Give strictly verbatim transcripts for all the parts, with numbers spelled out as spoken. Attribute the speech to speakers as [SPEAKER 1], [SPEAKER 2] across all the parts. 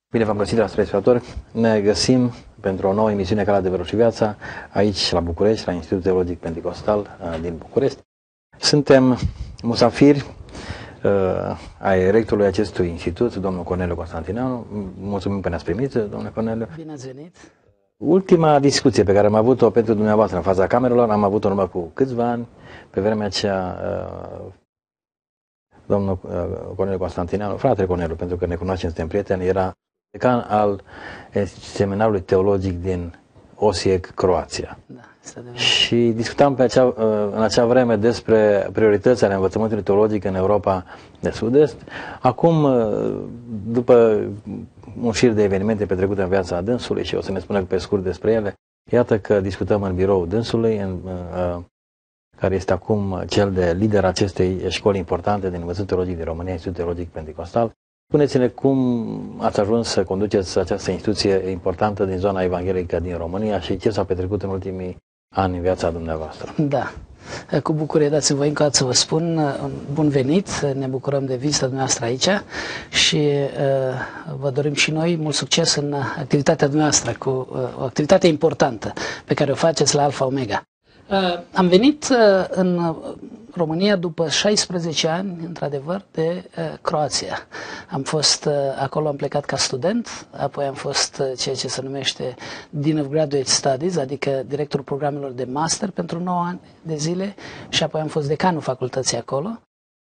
[SPEAKER 1] Bine v-am găsit, dragi telespectatori. Ne găsim pentru o nouă emisiune Calea Adevărul și Viața, aici la București, la Institutul Teologic Pentecostal din București. Suntem musafiri uh, ai rectorului acestui institut, domnul Corneliu Constantineanu. Mulțumim că ne-ați primit, domnule Corneliu.
[SPEAKER 2] Bine ați venit.
[SPEAKER 1] Ultima discuție pe care am avut-o pentru dumneavoastră în fața camerelor, am avut-o numai cu câțiva ani. Pe vremea aceea, uh, domnul uh, Corneliu Constantineanu, fratele Corneliu, pentru că ne cunoaștem, suntem prieteni, era decan al Seminarului Teologic din Osijek, Croația.
[SPEAKER 2] Da,
[SPEAKER 1] și discutam pe acea, în acea vreme despre prioritățile ale învățământului teologic în Europa de Sud-Est. Acum, după un șir de evenimente petrecute în viața dânsului, și o să ne spunem pe scurt despre ele, iată că discutăm în biroul dânsului, în, care este acum cel de lider acestei școli importante din învățământ teologic din România, Institutul Teologic Pentecostal. Spuneți-ne cum ați ajuns să conduceți această instituție importantă din zona evanghelică din România și ce s-a petrecut în ultimii ani în viața dumneavoastră.
[SPEAKER 2] Da, cu bucurie dați-mi voi încă o dată să vă spun bun venit, ne bucurăm de vizita dumneavoastră aici și uh, vă dorim și noi mult succes în activitatea dumneavoastră, cu uh, o activitate importantă pe care o faceți la Alfa Omega. Uh, am venit uh, în România după șaisprezece ani, într-adevăr, de uh, Croația. Am fost uh, acolo, am plecat ca student, apoi am fost uh, ceea ce se numește Dean of Graduate Studies, adică directorul programelor de master pentru nouă ani de zile, și apoi am fost decanul facultății acolo.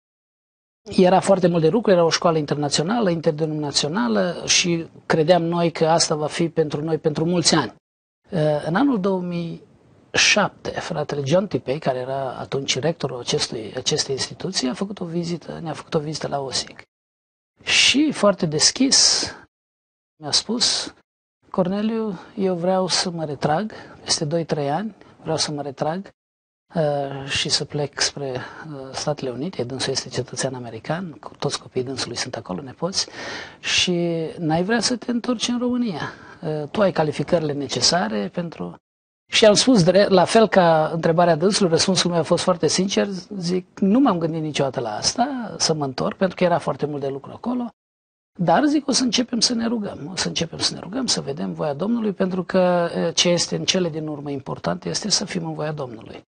[SPEAKER 2] Era foarte mult de lucru, era o școală internațională, interdenominațională și credeam noi că asta va fi pentru noi pentru mulți ani. Uh, în anul două mii șapte, fratele John Tipei, care era atunci rectorul acestui, acestei instituții, a făcut o vizită, ne-a făcut o vizită la Osijek. Și foarte deschis mi-a spus: Corneliu, eu vreau să mă retrag, peste doi trei ani, vreau să mă retrag uh, și să plec spre uh, Statele Unite. Dânsul este cetățean american, cu toți copiii dânsului sunt acolo, nepoți, și n-ai vrea să te întorci în România. Uh, tu ai calificările necesare pentru... Și am spus, la fel ca întrebarea dânsului, răspunsul meu a fost foarte sincer, zic, nu m-am gândit niciodată la asta, să mă întorc, pentru că era foarte mult de lucru acolo, dar zic, o să începem să ne rugăm, o să începem să ne rugăm, să vedem voia Domnului, pentru că ce este în cele din urmă important este să fim în voia Domnului.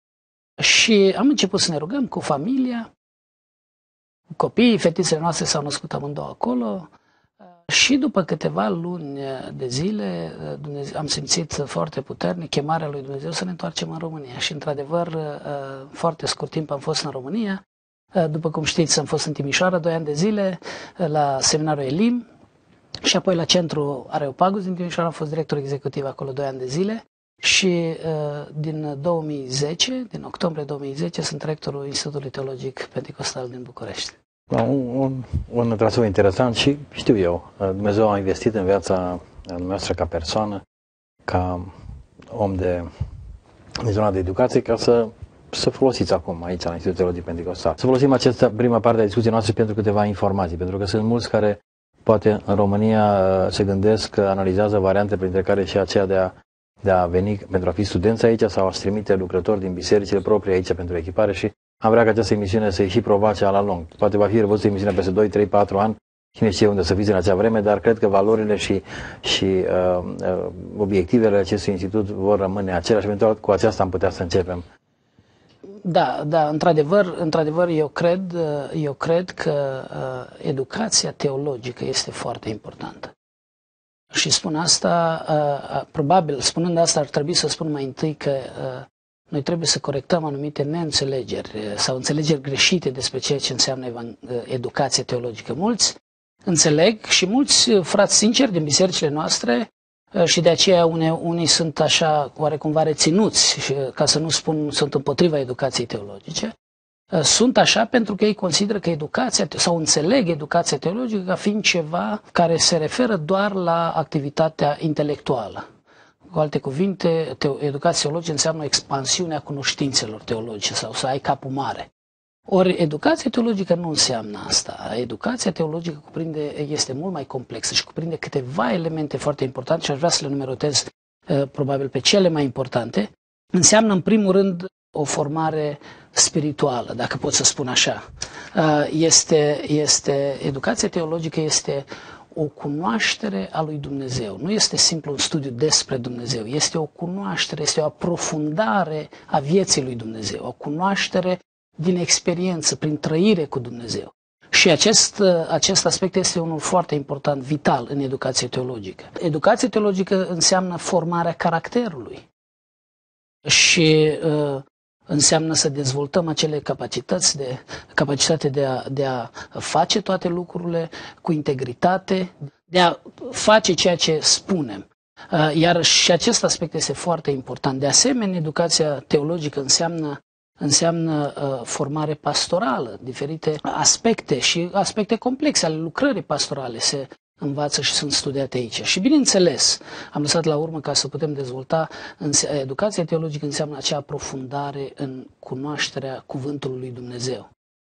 [SPEAKER 2] Și am început să ne rugăm cu familia, cu copiii, fetițele noastre s-au născut amândouă acolo. Și după câteva luni de zile Dumnezeu, am simțit foarte puternic chemarea lui Dumnezeu să ne întoarcem în România. Și într-adevăr, foarte scurt timp am fost în România. După cum știți, am fost în Timișoara doi ani de zile, la seminarul Elim, și apoi la centru Areopagus din Timișoara, am fost director executiv acolo doi ani de zile. Și din două mii zece, din octombrie două mii zece, sunt rectorul Institutului Teologic Pentecostal din București.
[SPEAKER 1] Un, un, un traseu interesant și știu eu, Dumnezeu a investit în viața noastră ca persoană, ca om de, de zona de educație, ca să, să folosiți acum aici la Institutul Teologic Pentecostal. Să folosim această prima parte a discuției noastre pentru câteva informații, pentru că sunt mulți care poate în România se gândesc, analizează variante, printre care și aceea de a, de a veni pentru a fi studenți aici sau a-și trimite lucrători din bisericile proprii aici pentru echipare și am vrea ca această emisiune să-i și provoace la lung. Poate va fi revăzută emisiunea peste doi, trei, patru ani, cine știe unde să fiți în acea vreme, dar cred că valorile și, și uh, uh, obiectivele acestui institut vor rămâne aceleași. Eventual cu aceasta am putea să începem.
[SPEAKER 2] Da, da, într-adevăr, într-adevăr eu cred, eu cred că uh, educația teologică este foarte importantă. Și spun asta, uh, probabil, spunând asta, ar trebui să spun mai întâi că uh, noi trebuie să corectăm anumite neînțelegeri sau înțelegeri greșite despre ceea ce înseamnă educație teologică. Mulți înțeleg și mulți frați sinceri din bisericile noastre, și de aceea unii, unii sunt așa oarecumva reținuți, ca să nu spun sunt împotriva educației teologice, sunt așa pentru că ei consideră că educația sau înțeleg educația teologică ca fiind ceva care se referă doar la activitatea intelectuală. Cu alte cuvinte, educația teologică înseamnă expansiunea cunoștințelor teologice sau să ai capul mare. Ori educația teologică nu înseamnă asta. Educația teologică cuprinde, este mult mai complexă și cuprinde câteva elemente foarte importante și aș vrea să le numerotez probabil pe cele mai importante. Înseamnă în primul rând o formare spirituală, dacă pot să spun așa. Este, este, educația teologică este o cunoaștere a lui Dumnezeu. Nu este simplu un studiu despre Dumnezeu, este o cunoaștere, este o aprofundare a vieții lui Dumnezeu, o cunoaștere din experiență, prin trăire cu Dumnezeu. Și acest, acest aspect este unul foarte important, vital în educație teologică. Educație teologică înseamnă formarea caracterului și uh, înseamnă să dezvoltăm acele capacități de, capacitate de a, de a face toate lucrurile cu integritate, de a face ceea ce spunem. Uh, iar și acest aspect este foarte important. De asemenea, educația teologică înseamnă înseamnă uh, formare pastorală, diferite aspecte și aspecte complexe ale lucrării pastorale se învață și sunt studiate aici. Și bineînțeles, am lăsat la urmă ca să putem dezvolta, educația teologică înseamnă acea aprofundare în cunoașterea cuvântului lui Dumnezeu.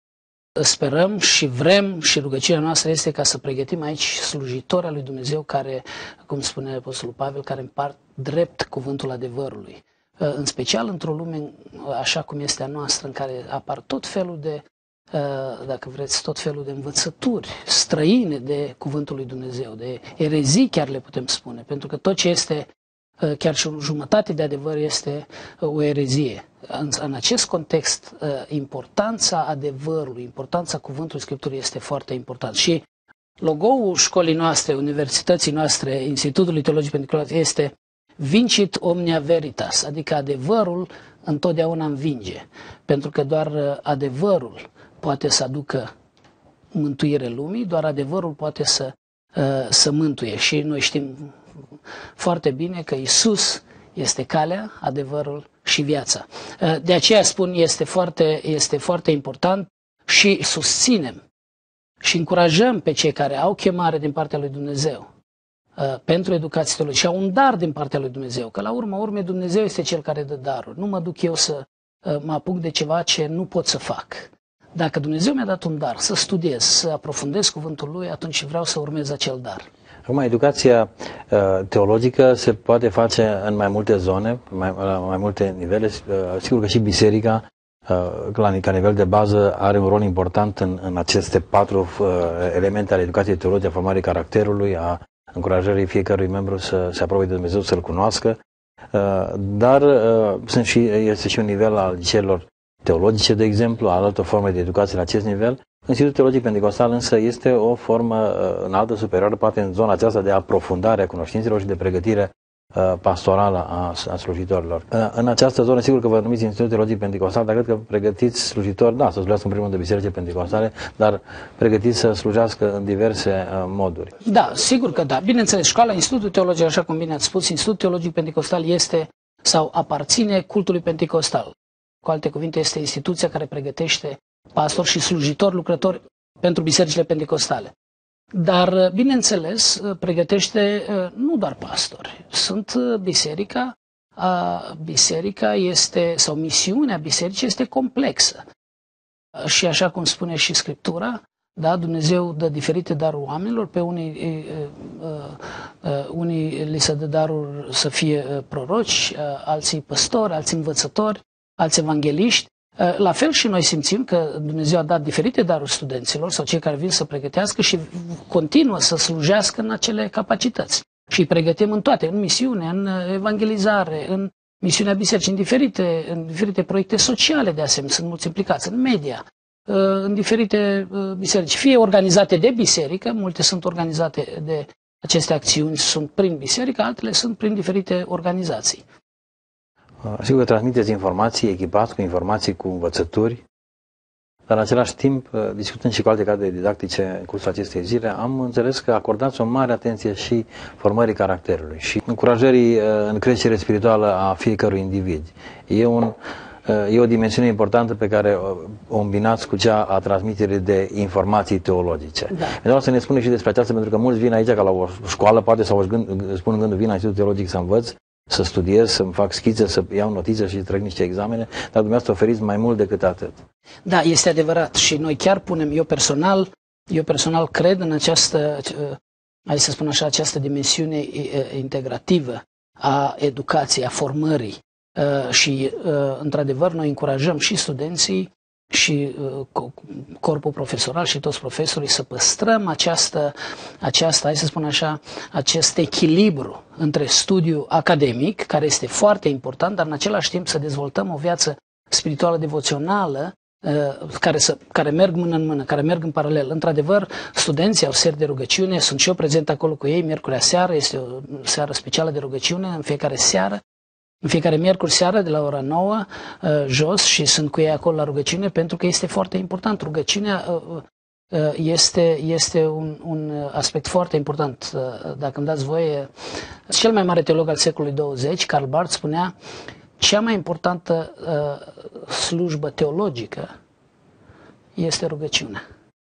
[SPEAKER 2] Sperăm și vrem și rugăciunea noastră este ca să pregătim aici slujitori al lui Dumnezeu care, cum spune Apostolul Pavel, care împart drept cuvântul adevărului. În special într-o lume așa cum este a noastră, în care apar tot felul de, dacă vreți, tot felul de învățături străine de cuvântul lui Dumnezeu, de erezii chiar le putem spune, pentru că tot ce este chiar și o jumătate de adevăr este o erezie. În, în acest context, importanța adevărului, importanța cuvântului Scripturii este foarte important. Și logo-ul școlii noastre, universității noastre, Institutului Teologic Pentecostal este Vincit omnia veritas, adică adevărul întotdeauna învinge, pentru că doar adevărul poate să aducă mântuire lumii, doar adevărul poate să, să mântuie. Și noi știm foarte bine că Iisus este calea, adevărul și viața. De aceea spun, este foarte, este foarte important și susținem și încurajăm pe cei care au chemare din partea lui Dumnezeu pentru educație teologică și au un dar din partea lui Dumnezeu, că la urma urmei Dumnezeu este Cel care dă daruri. Nu mă duc eu să mă apuc de ceva ce nu pot să fac. Dacă Dumnezeu mi-a dat un dar, să studiez, să aprofundez cuvântul Lui, atunci vreau să urmez acel dar.
[SPEAKER 1] Acum, educația uh, teologică se poate face în mai multe zone, mai, la mai multe nivele. Uh, sigur că și biserica, uh, la, ca nivel de bază, are un rol important în, în aceste patru uh, elemente ale educației teologice, a formării caracterului, a încurajării fiecărui membru să se apropie de Dumnezeu, să-L cunoască, dar sunt și, este și un nivel al liceelor teologice, de exemplu, al altor forme de educație la acest nivel. Institutul Teologic Pentecostal însă este o formă înaltă, superioară, poate în zona aceasta de aprofundare a cunoștințelor și de pregătire pastorală a, a slujitorilor. În această zonă, sigur că vă numiți Institutul Teologic Pentecostal, dar cred că pregătiți slujitori, da, să slujească în primul rând de biserici pentecostale, dar pregătiți să slujească în diverse uh, moduri.
[SPEAKER 2] Da, sigur că da. Bineînțeles, școala Institutul Teologic, așa cum bine ați spus, Institutul Teologic Pentecostal este sau aparține cultului pentecostal. Cu alte cuvinte, este instituția care pregătește pastori și slujitori, lucrători pentru bisericile pentecostale. Dar, bineînțeles, pregătește nu doar pastori. Sunt biserica, biserica este, sau misiunea bisericii este complexă. Și așa cum spune și Scriptura, da, Dumnezeu dă diferite daruri oamenilor, pe unii, unii li se dă darul să fie proroci, alții păstori, alții învățători, alții evangeliști. La fel și noi simțim că Dumnezeu a dat diferite daruri studenților sau cei care vin să pregătească și continuă să slujească în acele capacități. Și îi pregătim în toate, în misiune, în evangelizare, în misiunea bisericii, în diferite, în diferite proiecte sociale de asemenea, sunt mulți implicați, în media, în diferite biserici, fie organizate de biserică, multe sunt organizate de aceste acțiuni, sunt prin biserică, altele sunt prin diferite organizații.
[SPEAKER 1] Sigur că transmiteți informații, echipați cu informații, cu învățături, dar în același timp, discutând și cu alte cadre didactice în cursul acestei zile, am înțeles că acordați o mare atenție și formării caracterului și încurajării în creștere spirituală a fiecărui individ. E, un, e o dimensiune importantă pe care o îmbinați cu cea a transmiterii de informații teologice. Da. Vreau să ne spuneți și despre aceasta, pentru că mulți vin aici ca la o școală, poate sau își gând, spun în gândul, vin la Institutul Teologic să învăț, să studiez, să-mi fac schițe, să iau notițe și trec niște examene, dar dumneavoastră oferiți mai mult decât atât.
[SPEAKER 2] Da, este adevărat și noi chiar punem, eu personal, eu personal cred în această, hai să spun așa, această dimensiune integrativă a educației, a formării și, într-adevăr, noi încurajăm și studenții și corpul profesoral și toți profesorii să păstrăm această, această, hai să spun așa, acest echilibru între studiu academic, care este foarte important, dar în același timp să dezvoltăm o viață spirituală devoțională care, să, care merg mână în mână, care merg în paralel. Într-adevăr, studenții au seri de rugăciune, sunt și eu prezent acolo cu ei, miercurea seară, este o seară specială de rugăciune în fiecare seară. În fiecare miercuri seară de la ora nouă jos și sunt cu ei acolo la rugăciune, pentru că este foarte important. Rugăciunea este, este un, un aspect foarte important. Dacă îmi dați voie, cel mai mare teolog al secolului douăzeci, Karl Barth, spunea: cea mai importantă slujbă teologică este rugăciunea.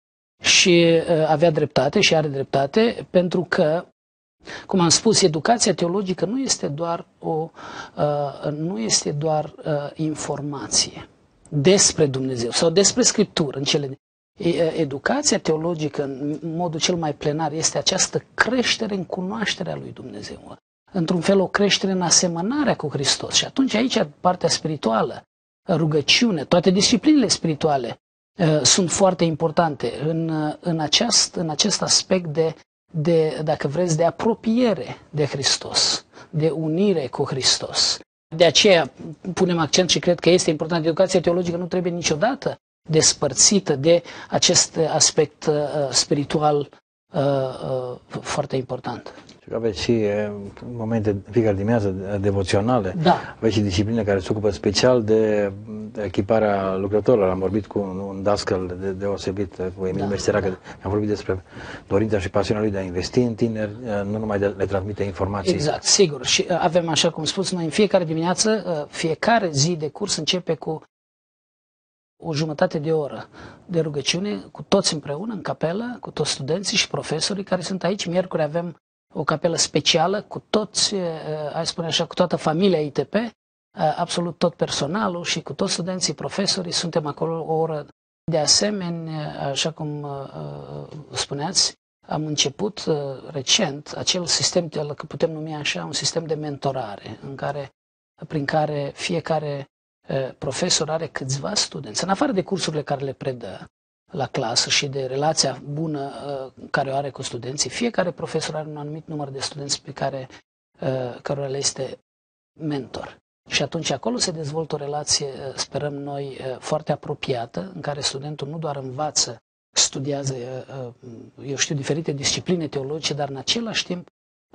[SPEAKER 2] Și avea dreptate și are dreptate, pentru că, cum am spus, educația teologică nu este doar o uh, nu este doar uh, informație despre Dumnezeu sau despre Scriptură. În cele educația teologică, în modul cel mai plenar, este această creștere în cunoașterea lui Dumnezeu. Într-un fel, o creștere în asemănarea cu Hristos. Și atunci aici partea spirituală, rugăciune, toate disciplinele spirituale uh, sunt foarte importante în, uh, în, aceast, în acest aspect de de, dacă vreți, de apropiere de Hristos, de unire cu Hristos. De aceea punem accent și cred că este important. Educația teologică nu trebuie niciodată despărțită de acest aspect uh, spiritual uh, uh, foarte important.
[SPEAKER 1] Aveți și momente în fiecare dimineață devoționale,
[SPEAKER 2] da.
[SPEAKER 1] Aveți și discipline care se ocupă special de echiparea lucrătorilor. Am vorbit cu un dascăl de, deosebit, cu Emil da, Mesteracă, da. Am vorbit despre dorința și pasiunea lui de a investi în tineri, nu numai de le transmite informații.
[SPEAKER 2] Exact, sigur. Și avem, așa cum spus, noi în fiecare dimineață, fiecare zi de curs începe cu o jumătate de oră de rugăciune, cu toți împreună, în capelă, cu toți studenții și profesorii care sunt aici. Miercuri avem o capelă specială cu toți, hai spune așa, cu toată familia I T P, absolut tot personalul și cu toți studenții, profesorii, suntem acolo o oră. De asemenea, așa cum spuneați, am început recent acel sistem, că putem numi așa, un sistem de mentorare, în care, prin care fiecare profesor are câțiva studenți, în afară de cursurile care le predă la clasă și de relația bună uh, care o are cu studenții. Fiecare profesor are un anumit număr de studenți pe care uh, cărora le este mentor. Și atunci acolo se dezvoltă o relație, uh, sperăm noi, uh, foarte apropiată, în care studentul nu doar învață, studiază, uh, eu știu, diferite discipline teologice, dar în același timp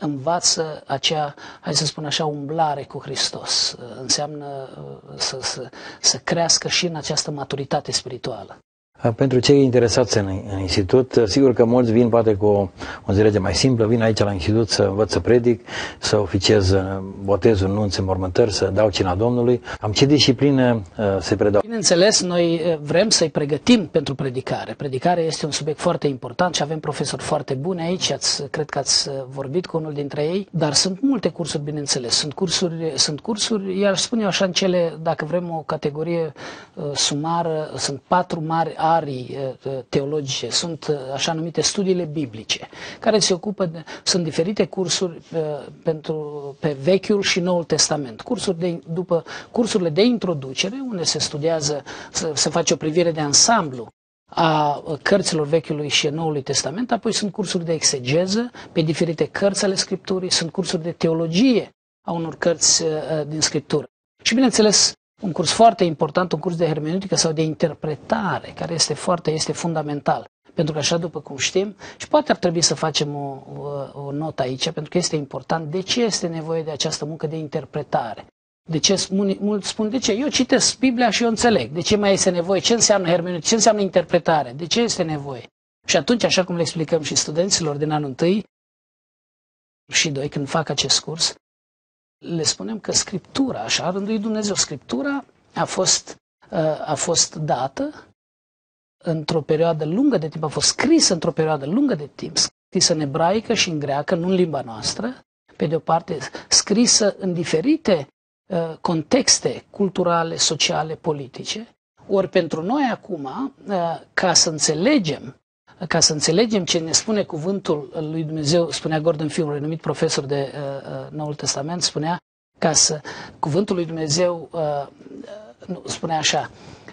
[SPEAKER 2] învață acea, hai să spun așa, umblare cu Hristos. Uh, înseamnă uh, să, să, să crească și în această maturitate spirituală.
[SPEAKER 1] Pentru cei interesați în, în institut, sigur că mulți vin poate cu o, o înțelegere mai simplă, vin aici la institut să învăț să predic, să oficiez botezul, nunți, înmormântări, să dau cina Domnului. Am ce discipline uh, se predau?
[SPEAKER 2] Bineînțeles, noi vrem să-i pregătim pentru predicare. Predicarea este un subiect foarte important și avem profesori foarte buni aici, ați, cred că ați vorbit cu unul dintre ei, dar sunt multe cursuri, bineînțeles. Sunt cursuri, sunt cursuri, iar spun eu așa, în cele, dacă vrem o categorie uh, sumară, sunt patru mari arii teologice, sunt așa numite studiile biblice, care se ocupă de, sunt diferite cursuri pentru, pe Vechiul și Noul Testament. Cursuri de, după cursurile de introducere, unde se studiază, se, se face o privire de ansamblu a cărților Vechiului și Noului Testament, apoi sunt cursuri de exegeză pe diferite cărți ale Scripturii, sunt cursuri de teologie a unor cărți din Scriptură. Și bineînțeles, un curs foarte important, un curs de hermeneutică sau de interpretare, care este foarte, este fundamental. Pentru că așa, după cum știm, și poate ar trebui să facem o, o, o notă aici, pentru că este important, de ce este nevoie de această muncă de interpretare. De ce, mulți spun, de ce? Eu citesc Biblia și eu înțeleg. De ce mai este nevoie? Ce înseamnă hermeneutică? Ce înseamnă interpretare? De ce este nevoie? Și atunci, așa cum le explicăm și studenților din anul întâi și doi, când fac acest curs, le spunem că Scriptura, așa a rânduit Dumnezeu, Scriptura a fost, a fost dată într-o perioadă lungă de timp, a fost scrisă într-o perioadă lungă de timp, scrisă în ebraică și în greacă, nu în limba noastră, pe de o parte scrisă în diferite uh, contexte culturale, sociale, politice. Ori pentru noi acum, uh, ca să înțelegem Ca să înțelegem ce ne spune cuvântul lui Dumnezeu, spunea Gordon Fee, un renumit profesor de uh, Noul Testament, spunea, ca să, cuvântul lui Dumnezeu uh, spunea așa,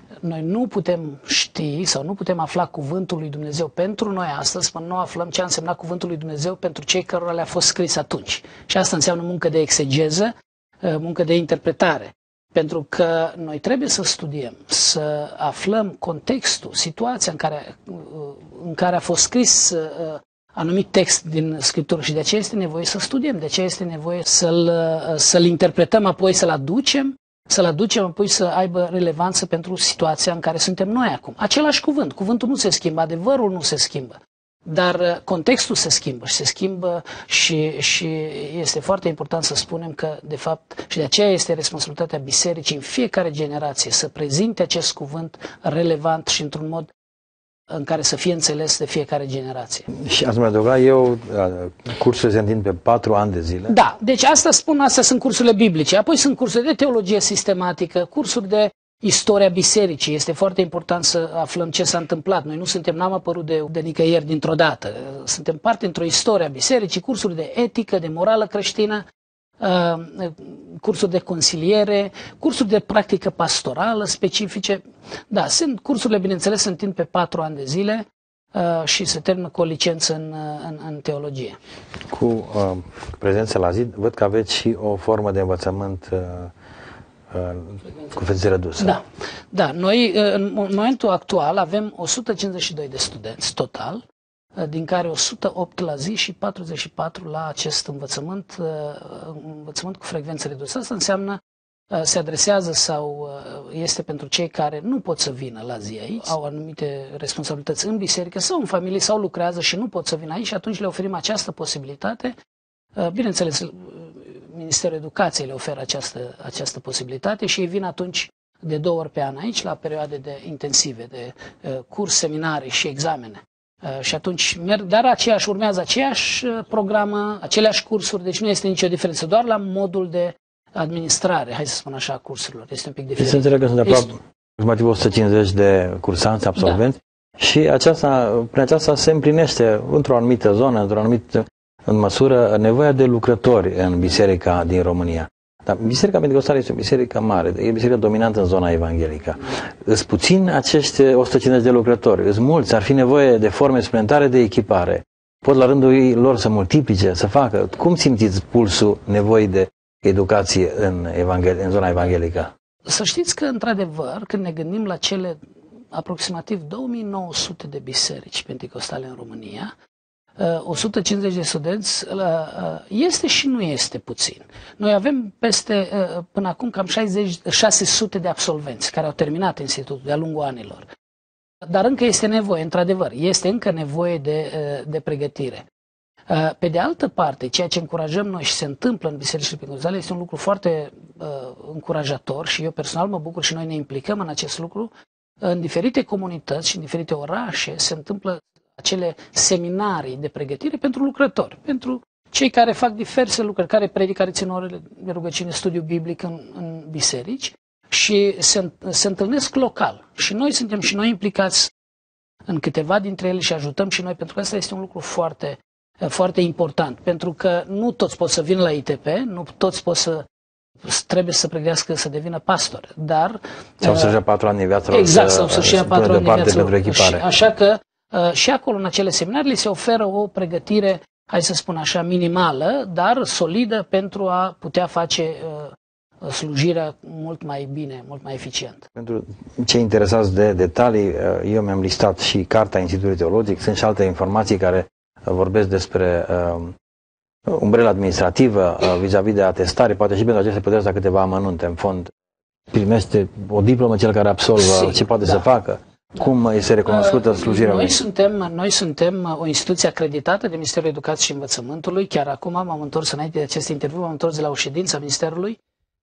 [SPEAKER 2] Noi nu putem ști sau nu putem afla cuvântul lui Dumnezeu pentru noi astăzi până nu aflăm ce a însemnat cuvântul lui Dumnezeu pentru cei cărora le-a fost scris atunci. Și asta înseamnă muncă de exegeză, muncă de interpretare. Pentru că noi trebuie să studiem, să aflăm contextul, situația în care, în care a fost scris anumit text din Scriptură și de aceea este nevoie să studiem, de aceea este nevoie să-l, să-l interpretăm, apoi să-l aducem, să-l aducem, apoi să aibă relevanță pentru situația în care suntem noi acum. Același cuvânt, cuvântul nu se schimbă, adevărul nu se schimbă, dar contextul se schimbă și se schimbă și, și este foarte important să spunem că, de fapt, și de aceea este responsabilitatea bisericii în fiecare generație să prezinte acest cuvânt relevant și într-un mod în care să fie înțeles de fiecare generație.
[SPEAKER 1] Și ați mai adăugat, eu, cursul se întind pe patru ani de zile.
[SPEAKER 2] Da, deci asta spun, astea sunt cursurile biblice, apoi sunt cursuri de teologie sistematică, cursuri de istoria bisericii. Este foarte important să aflăm ce s-a întâmplat. Noi nu suntem, n-am apărut de, de nicăieri dintr-o dată. Suntem parte într-o istorie a bisericii, cursuri de etică, de morală creștină, uh, cursuri de consiliere, cursuri de practică pastorală specifice. Da, sunt cursurile, bineînțeles, se întind pe patru ani de zile uh, și se termină cu o licență în, în, în teologie.
[SPEAKER 1] Cu uh, prezența la zi, văd că aveți și o formă de învățământ uh, cu frecvență redusă.
[SPEAKER 2] Da, da. Noi în momentul actual avem o sută cincizeci și doi de studenți total, din care o sută opt la zi și patruzeci și patru la acest învățământ, învățământ cu frecvență redusă. Asta înseamnă se adresează sau este pentru cei care nu pot să vină la zi aici, au anumite responsabilități în biserică sau în familie sau lucrează și nu pot să vină aici și atunci le oferim această posibilitate. Bineînțeles, Ministerul Educației le oferă această, această posibilitate și ei vin atunci de două ori pe an aici, la perioade de intensive, de uh, curs, seminarii și examene. Uh, și atunci merg, dar aceeași, urmează aceeași programă, aceleași cursuri, deci nu este nicio diferență, doar la modul de administrare, hai să spun așa, a cursurilor. Este un pic diferit.
[SPEAKER 1] Să înțeleg că sunt aproape aproximativ o sută cincizeci de cursanți, absolvenți, da. Și aceasta, prin aceasta se împlinește într-o anumită zonă, într-o anumită în măsură nevoia de lucrători în biserica din România. Dar biserica pentecostală este o biserică mare, e biserica dominantă în zona evanghelică. Îs puțin acești o sută cincizeci de lucrători, îs mulți, ar fi nevoie de forme suplimentare de echipare. Pot la rândul lor să multiplice, să facă. Cum simțiți pulsul nevoii de educație în, evanghel- în zona evanghelică?
[SPEAKER 2] Să știți că, într-adevăr, când ne gândim la cele aproximativ două mii nouă sute de biserici pentecostale în România, o sută cincizeci de studenți este și nu este puțin. Noi avem peste, până acum, cam șase sute de absolvenți care au terminat institutul de-a lungul anilor. Dar încă este nevoie, într-adevăr, este încă nevoie de, de pregătire. Pe de altă parte, ceea ce încurajăm noi și se întâmplă în bisericile pentecostale este un lucru foarte uh, încurajator și eu personal mă bucur și noi ne implicăm în acest lucru. În diferite comunități și în diferite orașe se întâmplă acele seminarii de pregătire pentru lucrători, pentru cei care fac diverse lucrări, care predică, care țin ore de rugăciune, studiu biblic în, în biserici și se, se întâlnesc local. Și noi suntem și noi implicați în câteva dintre ele și ajutăm și noi, pentru că asta este un lucru foarte, foarte important, pentru că nu toți pot să vină la I T P, nu toți pot să trebuie să pregătească să devină pastor, dar...
[SPEAKER 1] Sau să ia patru ani de viață lor,
[SPEAKER 2] exact, sau să-și ia patru ani de viață
[SPEAKER 1] pentru echipare.
[SPEAKER 2] Așa că Uh, și acolo, în acele seminarii, se oferă o pregătire, hai să spun așa, minimală, dar solidă pentru a putea face uh, slujirea mult mai bine, mult mai eficient.
[SPEAKER 1] Pentru cei interesați de detalii, eu mi-am listat și Carta Institutului Teologic, sunt și alte informații care vorbesc despre uh, umbrela administrativă uh, vis-a-vis de atestare, poate și pentru aceste puteți da câteva amănunte, în fond. Primește o diplomă cel care absolvă, si, ce poate da. să facă. Cum este recunoscută slujirea?
[SPEAKER 2] Noi suntem, noi suntem o instituție acreditată de Ministerul Educației și Învățământului. Chiar acum m-am întors, înainte de acest interviu, m-am întors de la o ședință a Ministerului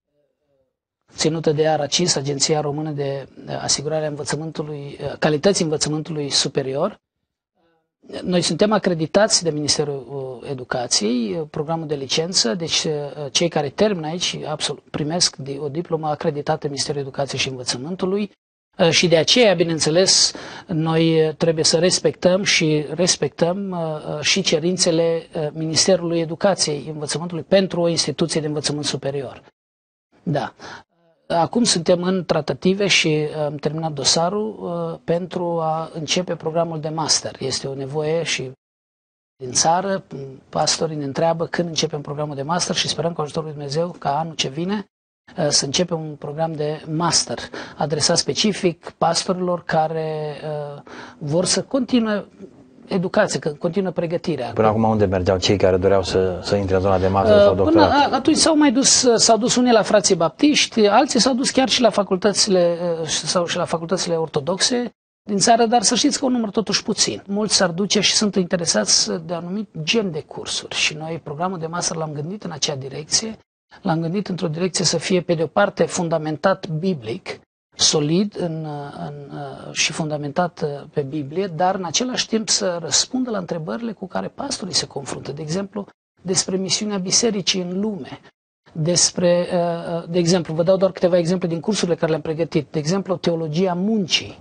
[SPEAKER 2] ținută de ARACIS, Agenția Română de Asigurare a Învățământului, Calității Învățământului Superior. Noi suntem acreditați de Ministerul Educației, programul de licență, deci cei care termină aici absolut, primesc o diplomă acreditată de Ministerul Educației și Învățământului. Și de aceea, bineînțeles, noi trebuie să respectăm și respectăm și cerințele Ministerului Educației, Învățământului pentru o instituție de învățământ superior. Da. Acum suntem în tratative și am terminat dosarul uh, pentru a începe programul de master. Este o nevoie și din țară, pastorii ne întreabă când începem programul de master și sperăm cu ajutorul lui Dumnezeu ca anul ce vine uh, să începem un program de master adresat specific pastorilor care uh, vor să continue educație, că continuă pregătirea.
[SPEAKER 1] Până acum unde mergeau cei care doreau să, să intre în zona de master sau doctorat?
[SPEAKER 2] Până atunci s-au mai dus, s-au dus unii la frații baptiști, alții s-au dus chiar și la facultățile sau și la facultățile ortodoxe din țară, dar să știți că un număr totuși puțin. Mulți s-ar duce și sunt interesați de anumit gen de cursuri și noi programul de master l-am gândit în acea direcție, l-am gândit într-o direcție să fie pe de o parte fundamentat biblic, solid în, în, și fundamentat pe Biblie, dar în același timp să răspundă la întrebările cu care pastorii se confruntă. De exemplu, despre misiunea bisericii în lume. Despre, de exemplu, vă dau doar câteva exemple din cursurile care le-am pregătit. De exemplu, teologia muncii.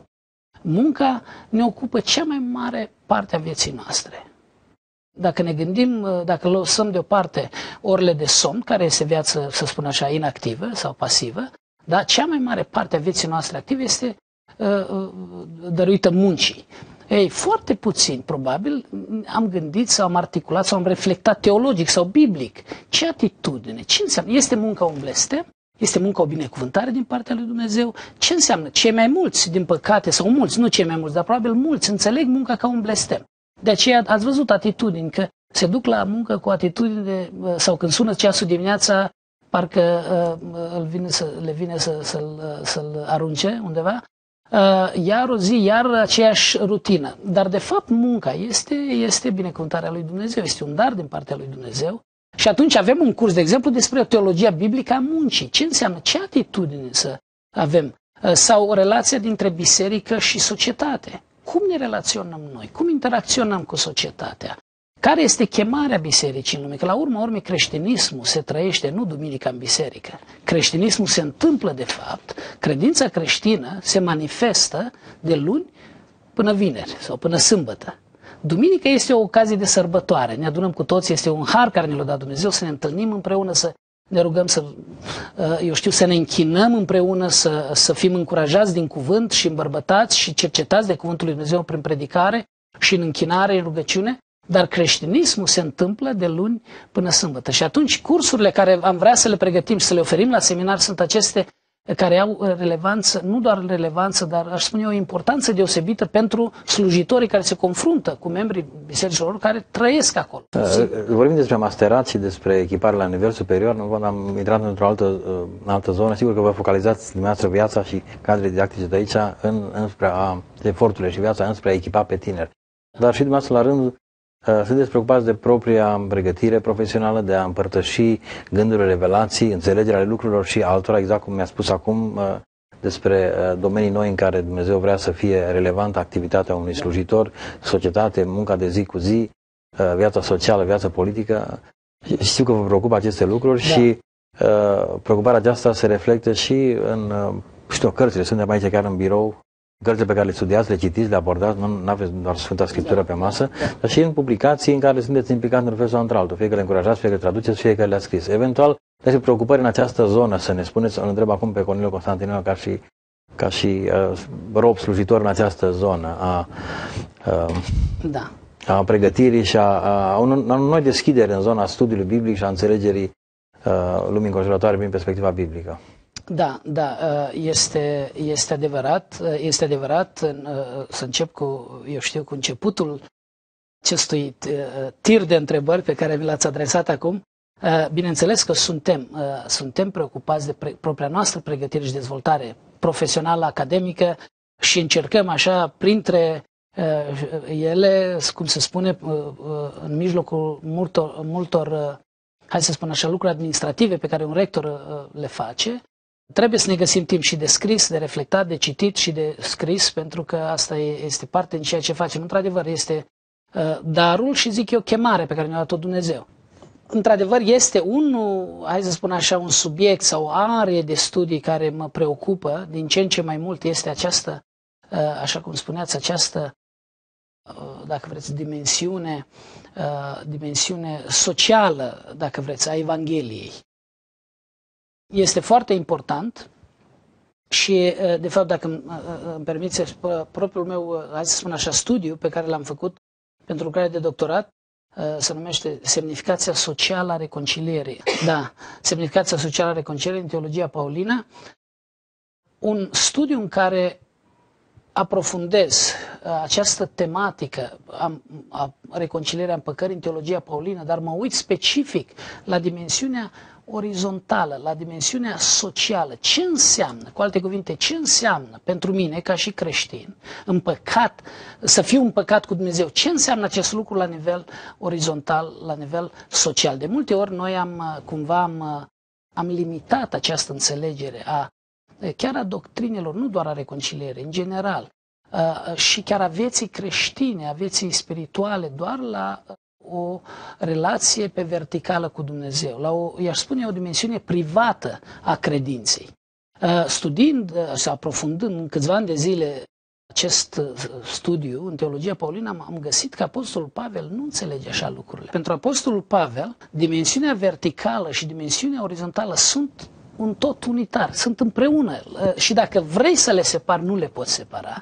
[SPEAKER 2] Munca ne ocupă cea mai mare parte a vieții noastre. Dacă ne gândim, dacă lăsăm deoparte orele de somn, care este viață, să spun așa, inactivă sau pasivă, dar cea mai mare parte a vieții noastre active este uh, uh, dăruită muncii. Ei, foarte puțin, probabil, am gândit sau am articulat sau am reflectat teologic sau biblic. Ce atitudine? Ce înseamnă? Este munca un blestem? Este munca o binecuvântare din partea lui Dumnezeu? Ce înseamnă? Cei mai mulți, din păcate, sau mulți, nu cei mai mulți, dar probabil mulți, înțeleg munca ca un blestem. De aceea ați văzut atitudini, că se duc la muncă cu atitudine, sau când sună ceasul dimineața, parcă uh, îl vine să, le vine să, să-l, să-l arunce undeva, uh, iar o zi, iar aceeași rutină. Dar de fapt munca este, este binecuvântarea lui Dumnezeu, este un dar din partea lui Dumnezeu. Și atunci avem un curs, de exemplu, despre teologia biblică a muncii. Ce înseamnă? Ce atitudine să avem? Uh, sau relația dintre biserică și societate. Cum ne relaționăm noi? Cum interacționăm cu societatea? Care este chemarea bisericii în lume? Că la urma urmei creștinismul se trăiește nu duminica în biserică. Creștinismul se întâmplă de fapt, credința creștină se manifestă de luni până vineri sau până sâmbătă. Duminica este o ocazie de sărbătoare, ne adunăm cu toți, este un har care ne l-a dat Dumnezeu, să ne întâlnim împreună, să ne rugăm să, eu știu, să ne închinăm împreună, să, să fim încurajați din cuvânt și îmbărbătați și cercetați de cuvântul lui Dumnezeu prin predicare și în închinare, în rugăciune. Dar creștinismul se întâmplă de luni până sâmbătă. Și atunci cursurile care am vrea să le pregătim și să le oferim la seminar sunt aceste care au relevanță, nu doar relevanță, dar aș spune o importanță deosebită pentru slujitorii care se confruntă cu membrii bisericilor care trăiesc acolo.
[SPEAKER 1] Vorbim despre masterat și despre echipare la nivel superior, nu am intrat într-o altă, în altă zonă, sigur că vă focalizați dumneavoastră viața și cadrele didactice de aici în, înspre a, eforturile și viața înspre a echipa pe tineri. Dar și dumneavoastră la rând sunteți preocupați de propria pregătire profesională, de a împărtăși gânduri, revelații, înțelegerea lucrurilor și altora, exact cum mi-a spus acum, despre domenii noi în care Dumnezeu vrea să fie relevantă activitatea unui slujitor, societate, munca de zi cu zi, viața socială, viața politică. Știu că vă preocupă aceste lucruri da. Și uh, preocuparea aceasta se reflectă și în, uh, știu, cărțile, suntem aici chiar în birou, cărțile pe care le studiați, le citiți, le abordați, nu aveți doar Sfânta Scriptură pe masă, dar și în publicații în care sunteți implicați într-un fel sau într-altul, fie că le încurajați, fie că le traduceți, fie că le-ați scris. Eventual, dacă preocupări în această zonă, să ne spuneți, îl întreb acum pe Corneliu Constantinel ca și, ca și uh, rob slujitor în această zonă a, uh,
[SPEAKER 2] da.
[SPEAKER 1] a pregătirii și a, a, a unui noi deschidere în zona studiului biblic și a înțelegerii uh, lumii înconjurătoare prin perspectiva biblică.
[SPEAKER 2] Da, da, este, este adevărat, este adevărat, să încep cu, eu știu, cu începutul acestui tir de întrebări pe care vi l-ați adresat acum. Bineînțeles că suntem, suntem preocupați de pre, propria noastră pregătire și dezvoltare profesională, academică și încercăm așa, printre ele, cum se spune, în mijlocul multor, multor hai să spun așa, lucruri administrative pe care un rector le face, trebuie să ne găsim timp și de scris, de reflectat, de citit și de scris, pentru că asta este parte din ceea ce facem. Într-adevăr, este uh, darul și, zic eu, chemare pe care ne-a dat-o Dumnezeu. Într-adevăr, este unul, hai să spun așa, un subiect sau o arie de studii care mă preocupă din ce în ce mai mult, este această, uh, așa cum spuneați, această, uh, dacă vreți, dimensiune, uh, dimensiune socială, dacă vreți, a Evangheliei. Este foarte important Și, de fapt, dacă îmi permiteți, propriul meu, hai să spun așa, studiu pe care l-am făcut pentru lucrarea de doctorat, se numește Semnificația socială a reconcilierii. Da, Semnificația socială a reconcilierii în teologia paulină, un studiu în care aprofundez această tematică a, a reconcilierea împăcării în teologia paulină, dar mă uit specific la dimensiunea orizontală, la dimensiunea socială. Ce înseamnă, cu alte cuvinte, ce înseamnă pentru mine, ca și creștin, împăcat, să fiu împăcat cu Dumnezeu? Ce înseamnă acest lucru la nivel orizontal, la nivel social? De multe ori noi am, cumva, am, am limitat această înțelegere a chiar a doctrinelor, nu doar a reconcilierii, în general, și chiar a vieții creștine, a vieții spirituale, doar la o relație pe verticală cu Dumnezeu, la o, i-aș spune, o dimensiune privată a credinței. Studiind sau aprofundând în câțiva ani de zile acest studiu în teologia paulină, am găsit că Apostolul Pavel nu înțelege așa lucrurile. Pentru Apostolul Pavel, dimensiunea verticală și dimensiunea orizontală sunt un tot unitar, sunt împreună și dacă vrei să le separi, nu le poți separa.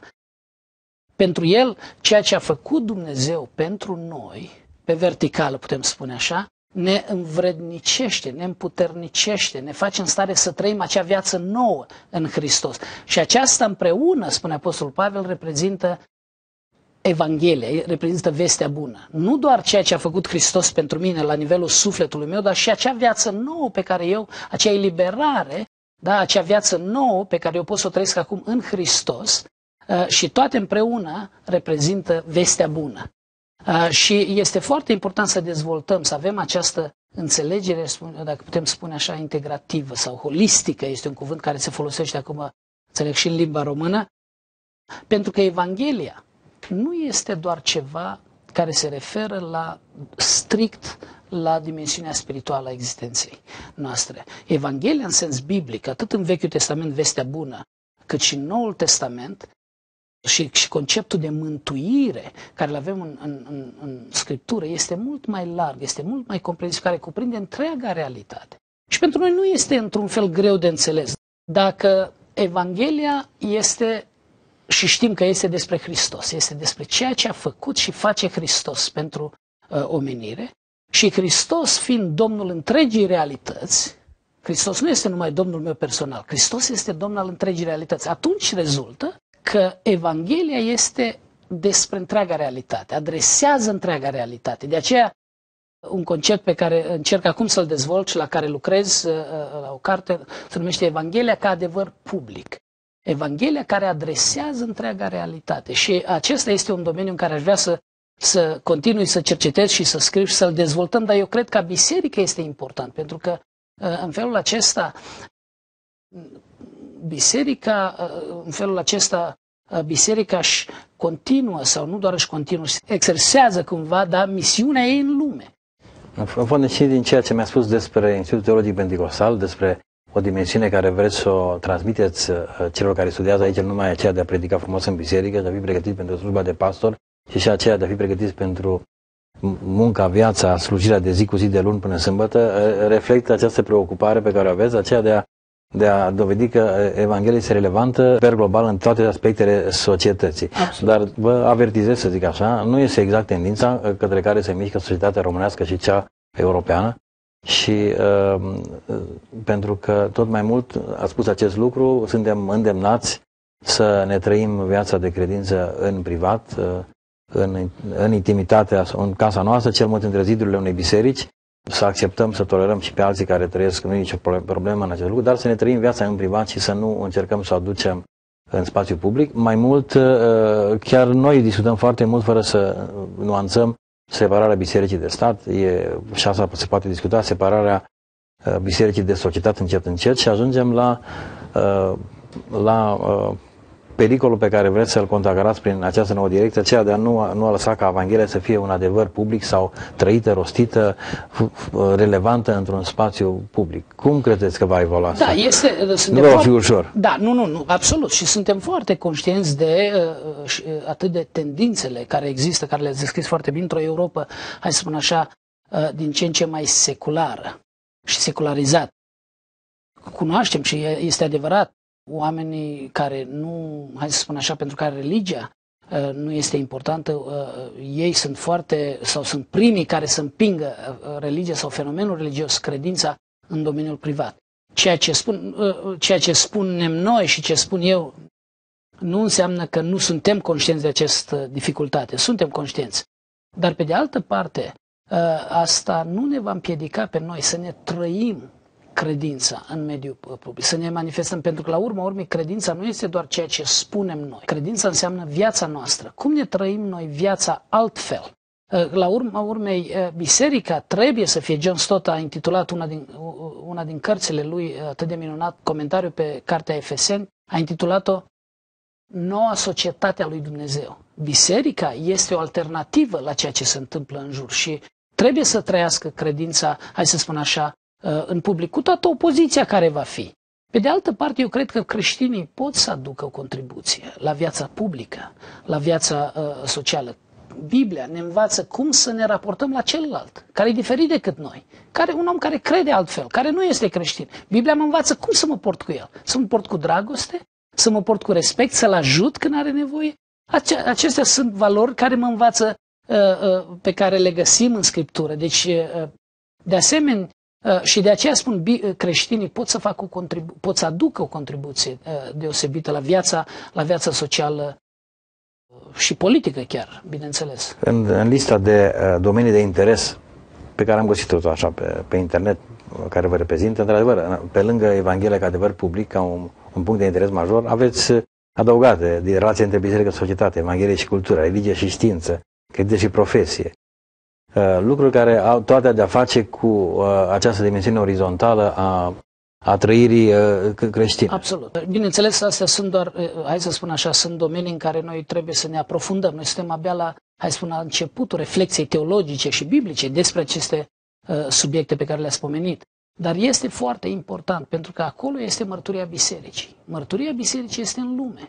[SPEAKER 2] Pentru el, ceea ce a făcut Dumnezeu pentru noi, pe verticală putem spune așa, ne învrednicește, ne împuternicește, ne face în stare să trăim acea viață nouă în Hristos. Și aceasta împreună, spune Apostolul Pavel, reprezintă Evanghelia, reprezintă vestea bună. Nu doar ceea ce a făcut Hristos pentru mine la nivelul sufletului meu, dar și acea viață nouă pe care eu, acea eliberare, da, acea viață nouă pe care eu pot să o trăiesc acum în Hristos, și toate împreună reprezintă vestea bună. Și este foarte important să dezvoltăm, să avem această înțelegere, dacă putem spune așa, integrativă sau holistică, este un cuvânt care se folosește acum, înțeleg, și în limba română, pentru că Evanghelia nu este doar ceva care se referă la strict la dimensiunea spirituală a existenței noastre. Evanghelia în sens biblic, atât în Vechiul Testament, vestea bună, cât și în Noul Testament, și, și conceptul de mântuire care îl avem în, în, în, în Scriptură este mult mai larg, este mult mai comprensiv, care cuprinde întreaga realitate. Și pentru noi nu este într-un fel greu de înțeles. Dacă Evanghelia este, și știm că este despre Hristos, este despre ceea ce a făcut și face Hristos pentru uh, omenire, și Hristos fiind Domnul întregii realități, Hristos nu este numai Domnul meu personal, Hristos este Domnul al întregii realități, atunci rezultă că Evanghelia este despre întreaga realitate, adresează întreaga realitate. De aceea, un concept pe care încerc acum să-l dezvolt și la care lucrez la o carte se numește Evanghelia ca adevăr public. Evanghelia care adresează întreaga realitate. Și acesta este un domeniu în care aș vrea să, să continui să cercetez și să scriu și să-l dezvoltăm, dar eu cred că biserica este important, pentru că în felul acesta Biserica, în felul acesta, biserica își continuă, sau nu doar își continuă, exersează cumva, dar misiunea ei în lume.
[SPEAKER 1] În fond, și din ceea ce mi-a spus despre Institutul Teologic Pentecostal, despre o dimensiune care vreți să o transmiteți celor care studiază aici, nu numai aceea de a predica frumos în biserică, de a fi pregătit pentru slujba de pastor, ci și aceea de a fi pregătit pentru munca, viața, slujirea de zi cu zi, de luni până sâmbătă, reflectă această preocupare pe care o aveți, aceea de a de a dovedi că Evanghelia este relevantă per global în toate aspectele societății. Absolut. Dar vă avertizez, să zic așa, nu este exact tendința către care se mișcă societatea românească și cea europeană și uh, pentru că tot mai mult a spus acest lucru, suntem îndemnați să ne trăim viața de credință în privat, uh, în, în intimitatea, în casa noastră, cel mult între zidurile unei biserici, să acceptăm, să tolerăm și pe alții care trăiesc, nu e nicio problemă în acest lucru, dar să ne trăim viața în privat și să nu încercăm să o aducem în spațiu public. Mai mult, chiar noi discutăm foarte mult fără să nuanțăm separarea bisericii de stat, e, și asta se poate discuta, separarea bisericii de societate încet încet și ajungem la, la pericolul pe care vreți să-l contracarați prin această nouă direcție, aceea de a nu, nu a lăsa ca Evanghelia să fie un adevăr public sau trăită, rostită, relevantă într-un spațiu public. Cum credeți că va evolua asta?
[SPEAKER 2] Da, este,
[SPEAKER 1] nu va fi ușor.
[SPEAKER 2] Da, nu, nu, nu, absolut. Și suntem foarte conștienți de uh, atât de tendințele care există, care le-ați descris foarte bine, într-o Europa, hai să spun așa, uh, din ce în ce mai seculară și secularizată. Cunoaștem și este adevărat oamenii care nu, hai să spun așa, pentru care religia uh, nu este importantă, uh, ei sunt foarte, sau sunt primii care să împingă uh, religia sau fenomenul religios, credința, în domeniul privat. Ceea ce, spun, uh, ceea ce spunem noi și ce spun eu nu înseamnă că nu suntem conștienți de această dificultate. Suntem conștienți. Dar pe de altă parte, uh, asta nu ne va împiedica pe noi să ne trăim credința în mediul public, să ne manifestăm, pentru că la urma urmei credința nu este doar ceea ce spunem noi. Credința înseamnă viața noastră. Cum ne trăim noi viața altfel? La urma urmei, biserica trebuie să fie, John Stott a intitulat una din, una din cărțile lui atât de minunat, comentariu pe Cartea Efeseni, a intitulat-o Noua societate a lui Dumnezeu. Biserica este o alternativă la ceea ce se întâmplă în jur și trebuie să trăiască credința, hai să spun așa, în public, cu toată opoziția care va fi. Pe de altă parte, eu cred că creștinii pot să aducă o contribuție la viața publică, la viața uh, socială. Biblia ne învață cum să ne raportăm la celălalt, care e diferit decât noi, care un om care crede altfel, care nu este creștin. Biblia mă învață cum să mă port cu el, să mă port cu dragoste, să mă port cu respect, să-l ajut când are nevoie. Ace- acestea sunt valori care mă învață, uh, uh, pe care le găsim în Scriptură. Deci, uh, de asemenea, Uh, și de aceea spun, creștinii pot să facă o contribu- pot să aducă o contribuție uh, deosebită la viața, la viața socială uh, și politică chiar, bineînțeles.
[SPEAKER 1] În, în lista de uh, domenii de interes pe care am găsit-o așa pe, pe internet, care vă reprezintă, într-adevăr, pe lângă Evanghelia ca adevăr public, ca un, un punct de interes major, aveți adăugate de relație între biserică și societate, Evanghelie și cultură, religie și știință, credință și profesie. Lucruri care au toate de-a face cu uh, această dimensiune orizontală a, a trăirii uh, creștine.
[SPEAKER 2] Absolut. Bineînțeles, astea sunt doar, uh, hai să spun așa, sunt domenii în care noi trebuie să ne aprofundăm. Noi suntem abia la, hai să spun, la începutul reflexiei teologice și biblice despre aceste uh, subiecte pe care le-ați pomenit. Dar este foarte important, pentru că acolo este mărturia bisericii. Mărturia bisericii este în lume.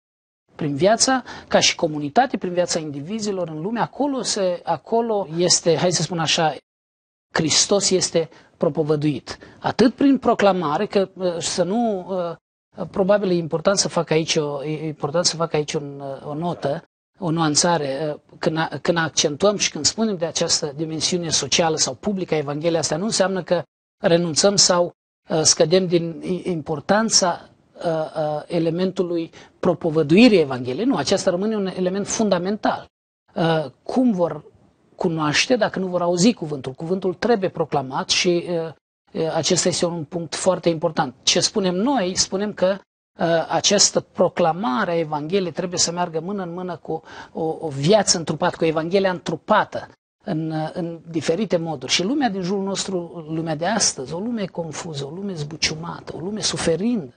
[SPEAKER 2] Prin viața, ca și comunitate, prin viața indivizilor în lume, acolo, se, acolo este, hai să spun așa, Hristos este propovăduit. Atât prin proclamare, că să nu, probabil e important să fac aici o, e important să fac aici un, o notă, o nuanțare. Când, când accentuăm și când spunem de această dimensiune socială sau publică a Evangheliei, asta nu înseamnă că renunțăm sau scădem din importanța elementului propovăduirii Evangheliei. Nu, acesta rămâne un element fundamental. Cum vor cunoaște dacă nu vor auzi cuvântul? Cuvântul trebuie proclamat și acesta este un punct foarte important. Ce spunem noi? Spunem că această proclamare a Evangheliei trebuie să meargă mână în mână cu o, o viață întrupată, cu Evanghelia întrupată în, în diferite moduri. Și lumea din jurul nostru, lumea de astăzi, o lume confuză, o lume zbuciumată, o lume suferindă,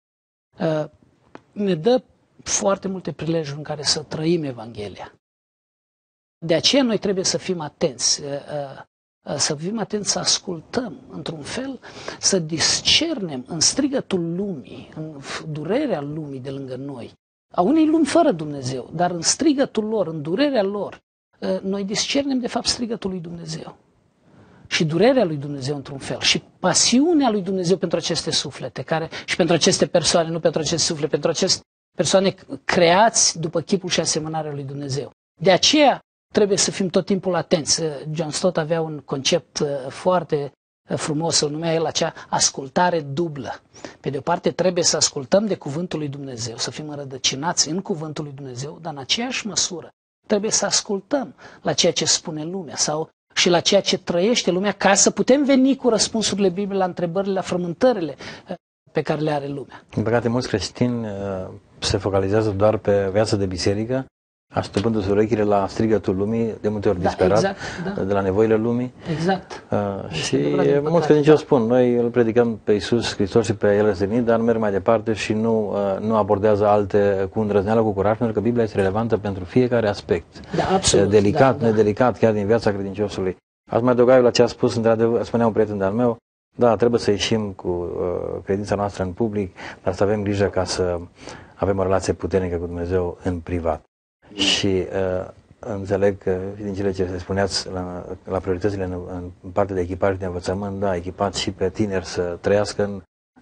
[SPEAKER 2] ne dă foarte multe prilejuri în care să trăim Evanghelia. De aceea noi trebuie să fim atenți, să fim atenți să ascultăm într-un fel, să discernem în strigătul lumii, în durerea lumii de lângă noi, a unei lumi fără Dumnezeu, dar în strigătul lor, în durerea lor, noi discernem de fapt strigătul lui Dumnezeu. Și durerea lui Dumnezeu într-un fel, și pasiunea lui Dumnezeu pentru aceste suflete, care, și pentru aceste persoane, nu pentru aceste suflete, pentru aceste persoane creați după chipul și asemănarea lui Dumnezeu. De aceea trebuie să fim tot timpul atenți. John Stott avea un concept foarte frumos, îl numea el acea ascultare dublă. Pe de o parte trebuie să ascultăm de cuvântul lui Dumnezeu, să fim înrădăcinați în cuvântul lui Dumnezeu, dar în aceeași măsură trebuie să ascultăm la ceea ce spune lumea sau și la ceea ce trăiește lumea, ca să putem veni cu răspunsurile Bibliei la întrebările, la frământările pe care le are lumea.
[SPEAKER 1] În păcate, mulți creștini se focalizează doar pe viața de biserică, așteptându-se urechile la strigătul lumii, de multe ori
[SPEAKER 2] da,
[SPEAKER 1] disperat,
[SPEAKER 2] exact, da.
[SPEAKER 1] de la nevoile lumii.
[SPEAKER 2] Exact.
[SPEAKER 1] Uh, și mulți credincioși spun, noi îl predicăm pe Iisus Hristos și pe El răstignit, dar merg mai departe și nu, uh, nu abordează alte cu îndrăzneală, cu curaj, pentru că Biblia este relevantă pentru fiecare aspect.
[SPEAKER 2] Da, absolut.
[SPEAKER 1] Delicat,
[SPEAKER 2] da,
[SPEAKER 1] nedelicat, chiar din viața credinciosului. Aș mai adăuga eu la ce a spus, într-adevăr, spunea un prieten de-al meu, da, trebuie să ieșim cu uh, credința noastră în public, dar să avem grijă ca să avem o relație puternică cu Dumnezeu în privat. Și uh, înțeleg că din cele ce se spuneați la, la prioritățile în, în partea de echipare de învățământ, da, echipați și pe tineri să trăiască în,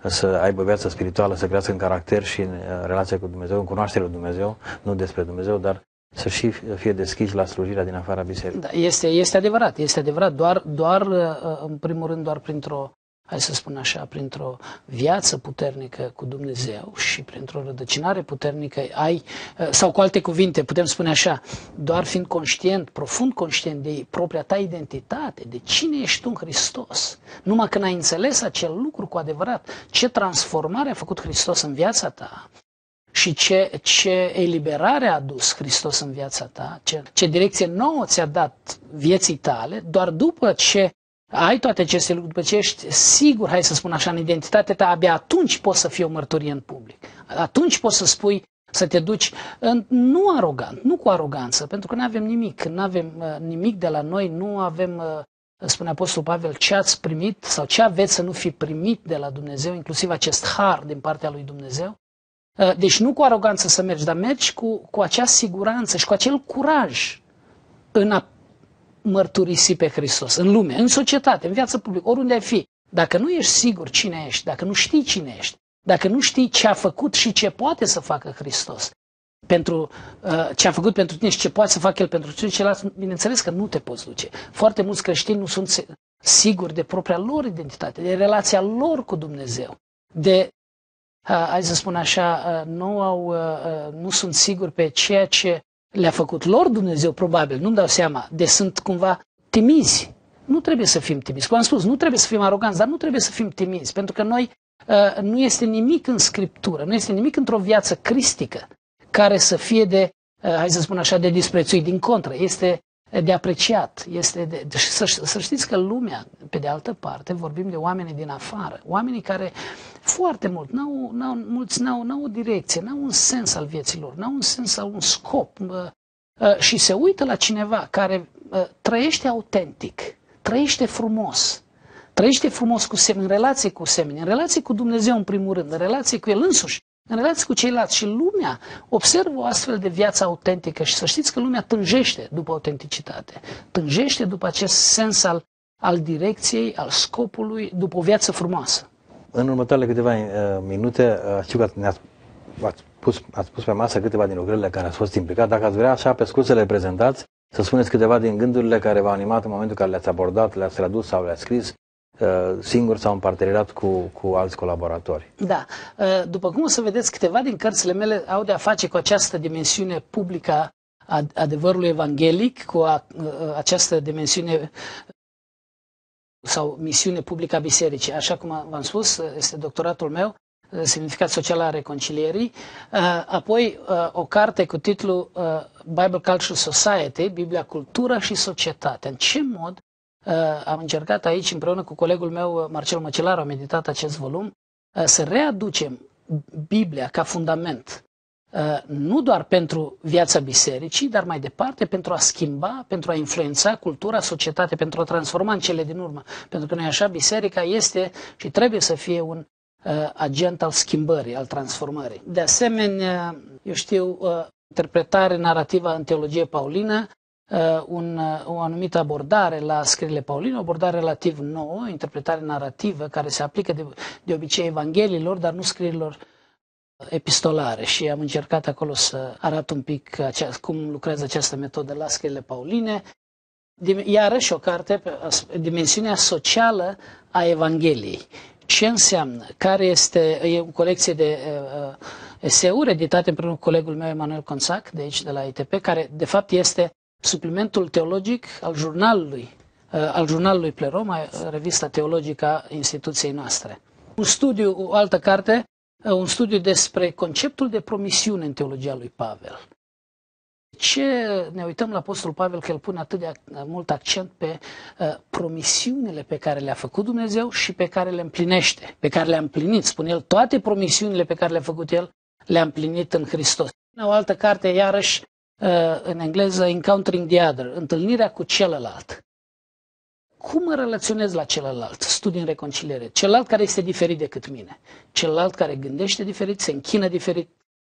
[SPEAKER 1] să aibă viață spirituală, să crească în caracter și în relația cu Dumnezeu, în cunoașterea lui Dumnezeu, nu despre Dumnezeu, dar să și fie deschiși la slujirea din afara bisericii.
[SPEAKER 2] Da, este, este adevărat, este adevărat, doar, doar, în primul rând, doar printr-o, hai să spun așa, printr-o viață puternică cu Dumnezeu și printr-o rădăcinare puternică ai, sau cu alte cuvinte, putem spune așa, doar fiind conștient, profund conștient de propria ta identitate, de cine ești tu în Hristos, numai când ai înțeles acel lucru cu adevărat, ce transformare a făcut Hristos în viața ta, și ce, ce eliberare a adus Hristos în viața ta, ce, ce direcție nouă ți-a dat vieții tale, doar după ce ai toate aceste lucruri, după ce ești sigur, hai să spun așa, în identitatea ta, abia atunci poți să fii o mărturie în public. Atunci poți să spui, să te duci, în, nu arogant, nu cu aroganță, pentru că nu avem nimic, nu avem uh, nimic de la noi, nu avem, uh, spune Apostolul Pavel, ce ați primit sau ce aveți să nu fi primit de la Dumnezeu, inclusiv acest har din partea lui Dumnezeu. Deci nu cu aroganță să mergi, dar mergi cu, cu acea siguranță și cu acel curaj în a mărturisi pe Hristos, în lume, în societate, în viața publică, oriunde ai fi. Dacă nu ești sigur cine ești, dacă nu știi cine ești, dacă nu știi ce a făcut și ce poate să facă Hristos, pentru uh, ce a făcut pentru tine și ce poate să facă El pentru tine, ceilalți, bineînțeles că nu te poți duce. Foarte mulți creștini nu sunt siguri de propria lor identitate, de relația lor cu Dumnezeu, de Uh, hai să spun așa, uh, nu, au, uh, nu sunt siguri pe ceea ce le-a făcut lor Dumnezeu, probabil, nu-mi dau seama, de sunt cumva timizi. Nu trebuie să fim timizi. Cum am spus, nu trebuie să fim aroganți, dar nu trebuie să fim timizi, pentru că noi uh, nu este nimic în Scriptură, nu este nimic într-o viață cristică care să fie de, uh, hai să spun așa, de disprețuit. Din contră, este de apreciat. Este de, de, să, să știți că lumea, pe de altă parte, vorbim de oameni din afară, oamenii care foarte mult, n-au, n-au, mulți n-au, n-au o direcție, n-au un sens al vieților, n-au un sens al un scop uh, uh, și se uită la cineva care uh, trăiește autentic, trăiește frumos, trăiește frumos cu semeni, în relație cu semeni, în relație cu Dumnezeu în primul rând, în relație cu El însuși, în relație cu ceilalți, și lumea observă o astfel de viață autentică și să știți că lumea tânjește după autenticitate, tânjește după acest sens al, al direcției, al scopului, după o viață frumoasă.
[SPEAKER 1] În următoarele câteva uh, minute, uh, știu că ne-ați ați pus, ați pus pe masă câteva din lucrările care ați fost implicat. Dacă ați vrea așa pe scurt să le prezentați, să spuneți câteva din gândurile care v-au animat în momentul în care le-ați abordat, le-ați tradus sau le-ați scris uh, singur sau în parteneriat cu, cu alți colaboratori.
[SPEAKER 2] Da. Uh, după cum o să vedeți, câteva din cărțile mele au de a face cu această dimensiune publică a adevărului evanghelic, cu a, uh, această dimensiune sau misiune publică a bisericii. Așa cum v-am spus, este doctoratul meu, Semnificat social al reconcilierii. Apoi o carte cu titlul Bible Culture Society, Biblia, Cultură și Societate. În ce mod am încercat aici, împreună cu colegul meu, Marcel Măcelaru, am meditat acest volum, să readucem Biblia ca fundament, nu doar pentru viața bisericii, dar mai departe pentru a schimba, pentru a influența cultura, societatea, pentru a transforma în cele din urmă. Pentru că noi așa, biserica este și trebuie să fie un uh, agent al schimbării, al transformării. De asemenea, eu știu, uh, interpretare narrativă în teologie paulină, uh, un, uh, o anumită abordare la scrierile pauline, o abordare relativ nouă, interpretare narrativă, care se aplică de, de obicei evangheliilor, dar nu scrierilor epistolare, și am încercat acolo să arăt un pic acea, cum lucrează această metodă la scrierile pauline. Iarăși o carte pe dimensiunea socială a Evangheliei. Ce înseamnă? Care este, e o colecție de uh, eseuri editate împreună cu colegul meu Emanuel Conțac, de aici, de la I T P, care de fapt este suplimentul teologic al jurnalului, uh, al jurnalului Pleroma, revista teologică a instituției noastre. Un studiu, o altă carte, un studiu despre conceptul de promisiune în teologia lui Pavel. Ce ne uităm la Apostolul Pavel, că el pune atât de mult accent pe uh, promisiunile pe care le-a făcut Dumnezeu și pe care le împlinește, pe care le-a împlinit. Spune el, toate promisiunile pe care le-a făcut el, le-a împlinit în Hristos. O altă carte, iarăși, uh, în engleză, Encountering the Other, întâlnirea cu celălalt. Cum mă relaționez la celălalt? Studii în reconciliere. Celălalt care este diferit decât mine. Celălalt care gândește diferit, se închină diferit,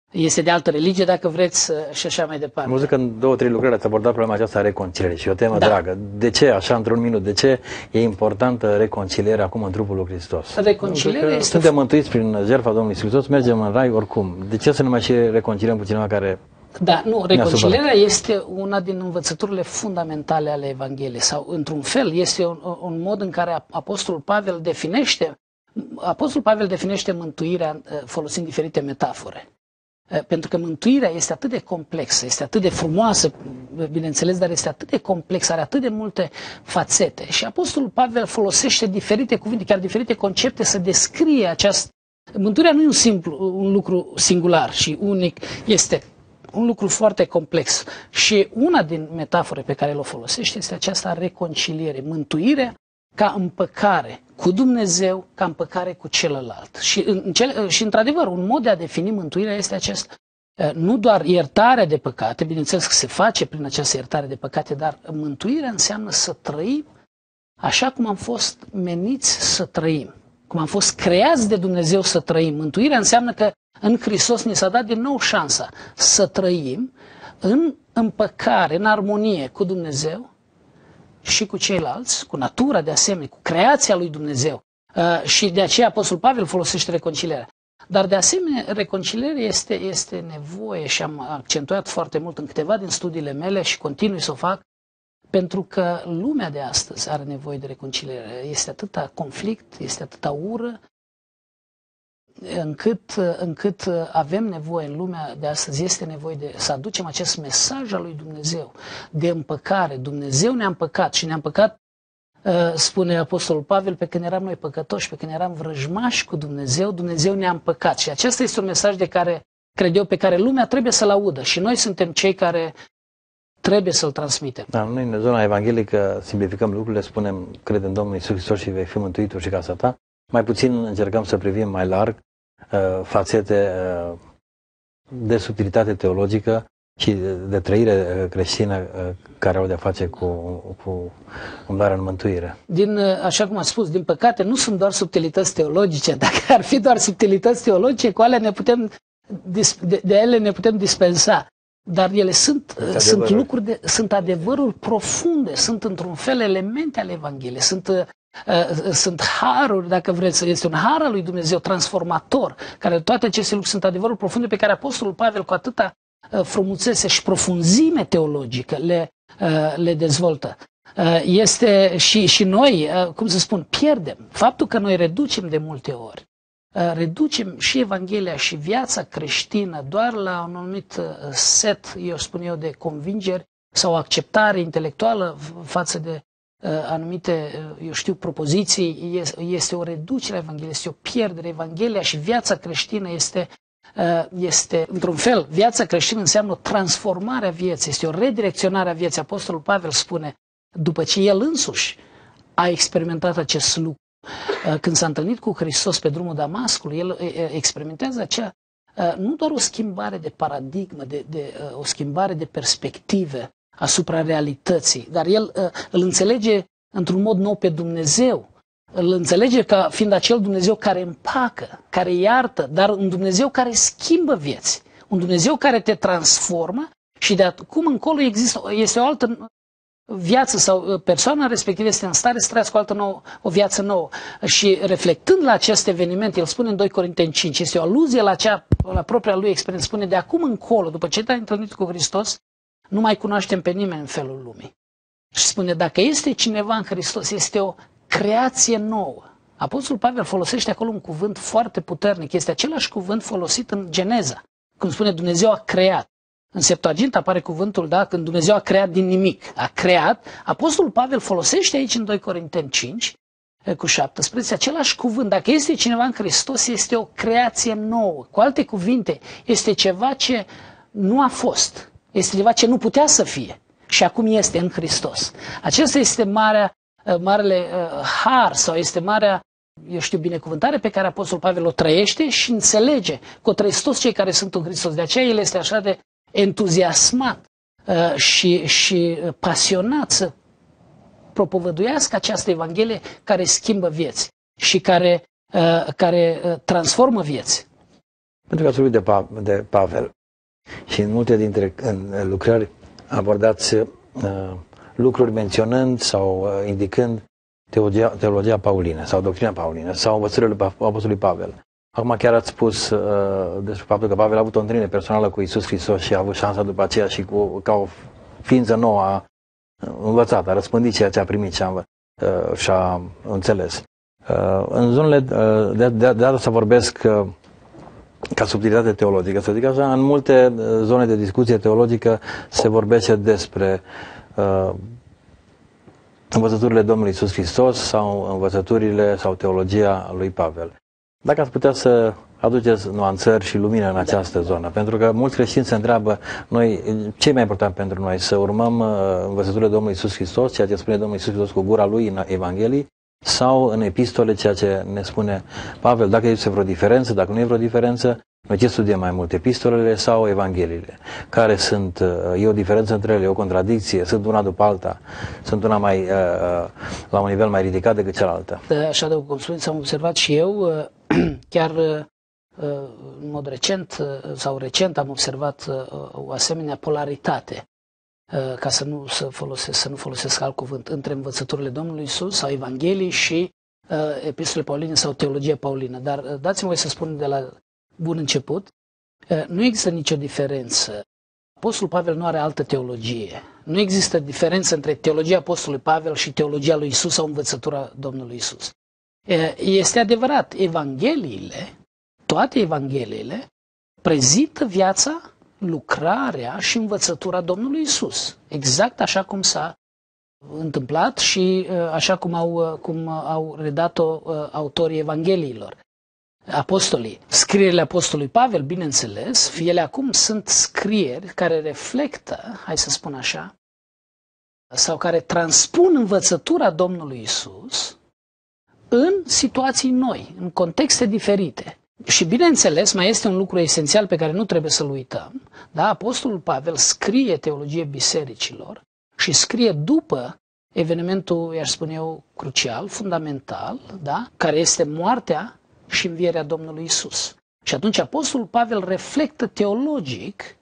[SPEAKER 2] este de altă religie, dacă vreți, și așa mai departe.
[SPEAKER 1] Muzică, în două, trei lucrări ați abordat problema aceasta a reconcilierii și o temă
[SPEAKER 2] Da.
[SPEAKER 1] dragă. De ce, așa, într-un minut, de ce e importantă reconcilierea acum în trupul lui Hristos?
[SPEAKER 2] Reconcilierea este...
[SPEAKER 1] Suntem mântuiți prin jertfa Domnului Iisus Hristos, mergem în rai oricum. De ce să nu mai și reconciliem cu cineva care...
[SPEAKER 2] Da, nu, reconcilierea este una din învățăturile fundamentale ale Evangheliei sau, într-un fel, este un, un mod în care Apostolul Pavel definește Apostolul Pavel definește mântuirea folosind diferite metafore. Pentru că mântuirea este atât de complexă, este atât de frumoasă, bineînțeles, dar este atât de complexă, are atât de multe fațete. Și Apostolul Pavel folosește diferite cuvinte, chiar diferite concepte să descrie această... Mântuirea nu e un, simplu, un lucru singular și unic, este un lucru foarte complex. Și una din metafore pe care el o folosește este aceasta reconciliere, mântuirea ca împăcare cu Dumnezeu, ca împăcare cu celălalt. Și, în cel, și într-adevăr, un mod de a defini mântuirea este acesta. Nu doar iertarea de păcate, bineînțeles că se face prin această iertare de păcate, dar mântuirea înseamnă să trăim așa cum am fost meniți să trăim, cum am fost creați de Dumnezeu să trăim. Mântuirea înseamnă că în Hristos ni s-a dat din nou șansa să trăim în împăcare, în armonie cu Dumnezeu și cu ceilalți, cu natura de asemenea, cu creația lui Dumnezeu. Uh, și de aceea Apostolul Pavel folosește reconcilierea. Dar de asemenea, reconcilierea este, este nevoie și am accentuat foarte mult în câteva din studiile mele și continui să o fac, pentru că lumea de astăzi are nevoie de reconciliere. Este atâta conflict, este atâta ură, încât, încât avem nevoie în lumea de astăzi, este nevoie de să aducem acest mesaj al lui Dumnezeu de împăcare. Dumnezeu ne-a împăcat și ne-a împăcat, spune Apostolul Pavel, pe când eram noi păcătoși, pe când eram vrăjmași cu Dumnezeu, Dumnezeu ne-a împăcat. Și acesta este un mesaj de care, cred eu, pe care lumea trebuie să-l audă și noi suntem cei care trebuie să-l transmitem.
[SPEAKER 1] Da, noi în zona evanghelică simplificăm lucrurile, spunem, cred în Domnul Iisus Hristos și vei fi mântuitul și casa ta. Mai puțin încercăm să privim mai larg uh, fațete uh, de subtilitate teologică și de, de trăire creștină uh, care au de-a face cu, cu umblarea în mântuire.
[SPEAKER 2] Din, așa cum am spus, din păcate nu sunt doar subtilități teologice. Dacă ar fi doar subtilități teologice, cu alea ne putem, de, de ele ne putem dispensa. Dar ele sunt, sunt lucruri, de, sunt adevăruri profunde, sunt într-un fel elemente ale Evangheliei, sunt, uh, sunt haruri, dacă vreți, este un har al lui Dumnezeu transformator, care toate aceste lucruri sunt adevăruri profunde pe care Apostolul Pavel cu atâta uh, frumusețe și profunzime teologică le, uh, le dezvoltă. Uh, este și, și noi, uh, cum să spun, pierdem. Faptul că noi reducem de multe ori reducem și Evanghelia și viața creștină doar la un anumit set, eu spun eu, de convingeri sau acceptare intelectuală față de uh, anumite, eu știu, propoziții, este o reducere a Evangheliei, este o pierdere. Evanghelia și viața creștină este, uh, este într-un fel, viața creștină înseamnă o transformare a vieții, este o redirecționare a vieții. Apostolul Pavel spune, după ce el însuși a experimentat acest lucru, când s-a întâlnit cu Hristos pe drumul Damascului, el experimentează acea, nu doar o schimbare de paradigmă, de, de, o schimbare de perspective asupra realității, dar el îl înțelege într-un mod nou pe Dumnezeu. Îl înțelege ca fiind acel Dumnezeu care împacă, care iartă, dar un Dumnezeu care schimbă vieți. Un Dumnezeu care te transformă și de acum încolo există, este o altă viață sau persoana respectivă este în stare să trăiască o altă nouă, o viață nouă. Și reflectând la acest eveniment, el spune în doi Corinteni cinci, este o aluzie la, cea, la propria lui experiență, spune de acum încolo, după ce te-ai întâlnit cu Hristos, nu mai cunoaștem pe nimeni în felul lumii. Și spune, dacă este cineva în Hristos, este o creație nouă. Apostolul Pavel folosește acolo un cuvânt foarte puternic, este același cuvânt folosit în Geneza, când spune Dumnezeu a creat. În Septuagint apare cuvântul, da, când Dumnezeu a creat din nimic. A creat. Apostolul Pavel folosește aici în doi Corinteni cinci, cu șaptesprezece, același cuvânt. Dacă este cineva în Hristos, este o creație nouă. Cu alte cuvinte, este ceva ce nu a fost. Este ceva ce nu putea să fie. Și acum este în Hristos. Acesta este marea, marele uh, har sau este marea, eu știu, binecuvântare pe care Apostolul Pavel o trăiește și înțelege că o trăiesc toți cei care sunt în Hristos. De aceea el este așa de entuziasmat uh, și, și pasionat să propovăduiască această Evanghelie care schimbă vieți și care, uh, care uh, transformă vieți.
[SPEAKER 1] Pentru că ați vorbit de, pa de Pavel și în multe dintre în lucrări abordați uh, lucruri menționând sau uh, indicând teologia, teologia paulină sau doctrina paulină sau învățările apostolului Pavel. Acum chiar ați spus uh, despre faptul că Pavel a avut o întâlnire personală cu Iisus Hristos și a avut șansa după aceea și cu, ca o ființă nouă a învățat, a răspândit ceea ce a primit și a, uh, și a înțeles. Uh, în zonele uh, de, de, de asta vorbesc uh, ca subtilitate teologică, să zic așa, în multe zone de discuție teologică se vorbește despre uh, învățăturile Domnului Iisus Hristos sau învățăturile sau teologia lui Pavel. Dacă ați putea să aduceți nuanțări și lumină în această zonă, pentru că mulți creștini se întreabă, noi, ce e mai important pentru noi, să urmăm învățăturile Domnului Iisus Hristos, ceea ce spune Domnul Iisus Hristos cu gura lui în Evanghelii, sau în epistole, ceea ce ne spune Pavel, dacă este vreo diferență, dacă nu e vreo diferență, noi ce studiem mai mult, epistolele sau Evangheliile? Care sunt, e o diferență între ele, e o contradicție, sunt una după alta, sunt una mai, la un nivel mai ridicat decât cealaltă?
[SPEAKER 2] Așa de cum spuneți, am observat și eu, chiar în mod recent sau recent am observat o asemenea polaritate, ca să nu, să folosesc, să nu folosesc alt cuvânt, între învățăturile Domnului Iisus sau Evanghelii și epistole pauline sau teologie paulină. Dar dați-mi voi să spun de la bun început, nu există nicio diferență. Apostolul Pavel nu are altă teologie. Nu există diferență între teologia Apostolului Pavel și teologia lui Iisus sau învățătura Domnului Iisus. Este adevărat, Evangheliile, toate Evangheliile, prezintă viața, lucrarea și învățătura Domnului Iisus. Exact așa cum s-a întâmplat și așa cum au, cum au redat-o autorii Evangheliilor. Apostolii, scrierile apostolului Pavel, bineînțeles, ele acum sunt scrieri care reflectă, hai să spun așa, sau care transpun învățătura Domnului Iisus în situații noi, în contexte diferite. Și bineînțeles, mai este un lucru esențial pe care nu trebuie să-l uităm. Da? Apostolul Pavel scrie teologie bisericilor și scrie după evenimentul, i-aș spune eu, crucial, fundamental, da? Care este moartea și învierea Domnului Iisus. Și atunci Apostolul Pavel reflectă teologic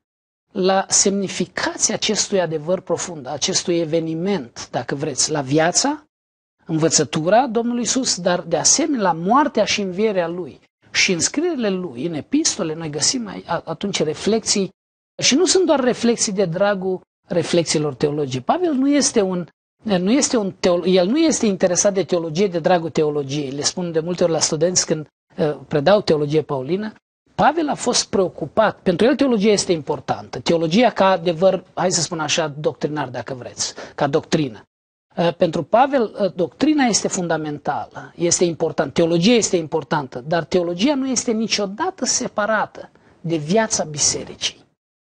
[SPEAKER 2] la semnificația acestui adevăr profund, acestui eveniment, dacă vreți, la viața, învățătura Domnului Iisus, dar de asemenea la moartea și învierea Lui. Și în scrierile Lui, în epistole, noi găsim atunci reflexii, și nu sunt doar reflexii de dragul reflexiilor teologiei. Pavel nu este un Nu este un teolo- el nu este interesat de teologie de dragul teologiei. Le spun de multe ori la studenți când uh, predau teologie paulină. Pavel a fost preocupat. Pentru el teologia este importantă. Teologia ca adevăr, hai să spun așa, doctrinar dacă vreți, ca doctrină. Uh, pentru Pavel, uh, doctrina este fundamentală, este important. Teologia este importantă, dar teologia nu este niciodată separată de viața bisericii.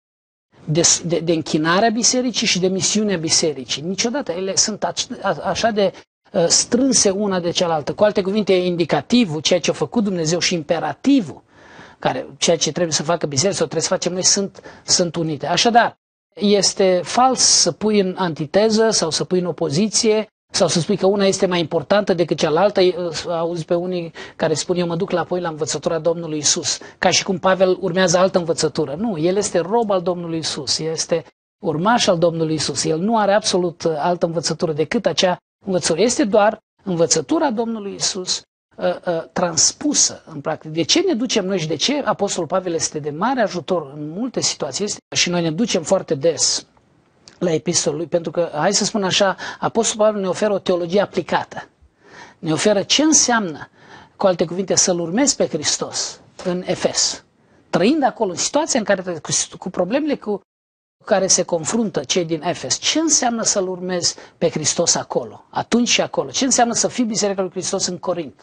[SPEAKER 2] De, de, de închinarea bisericii și de misiunea bisericii. Niciodată. Ele sunt așa de uh, strânse una de cealaltă. Cu alte cuvinte, indicativul, ceea ce a făcut Dumnezeu, și imperativul, care, ceea ce trebuie să facă biserica sau trebuie să facem noi, sunt, sunt unite. Așadar, este fals să pui în antiteză sau să pui în opoziție sau să spui că una este mai importantă decât cealaltă. Auzi pe unii care spun, eu mă duc apoi la învățătura Domnului Iisus, ca și cum Pavel urmează altă învățătură. Nu, el este rob al Domnului Iisus, el este urmaș al Domnului Iisus. El nu are absolut altă învățătură decât acea învățătură. Este doar învățătura Domnului Iisus uh, uh, transpusă în practică. De ce ne ducem noi și de ce Apostolul Pavel este de mare ajutor în multe situații? Este, și noi ne ducem foarte des la epistolul lui, pentru că, hai să spun așa, Apostolul Pavel ne oferă o teologie aplicată. Ne oferă ce înseamnă, cu alte cuvinte, să-L urmezi pe Hristos în Efes. Trăind acolo, în situația în care, cu, cu problemele cu care se confruntă cei din Efes, ce înseamnă să-L urmezi pe Hristos acolo, atunci și acolo? Ce înseamnă să fii Biserica lui Hristos în Corint?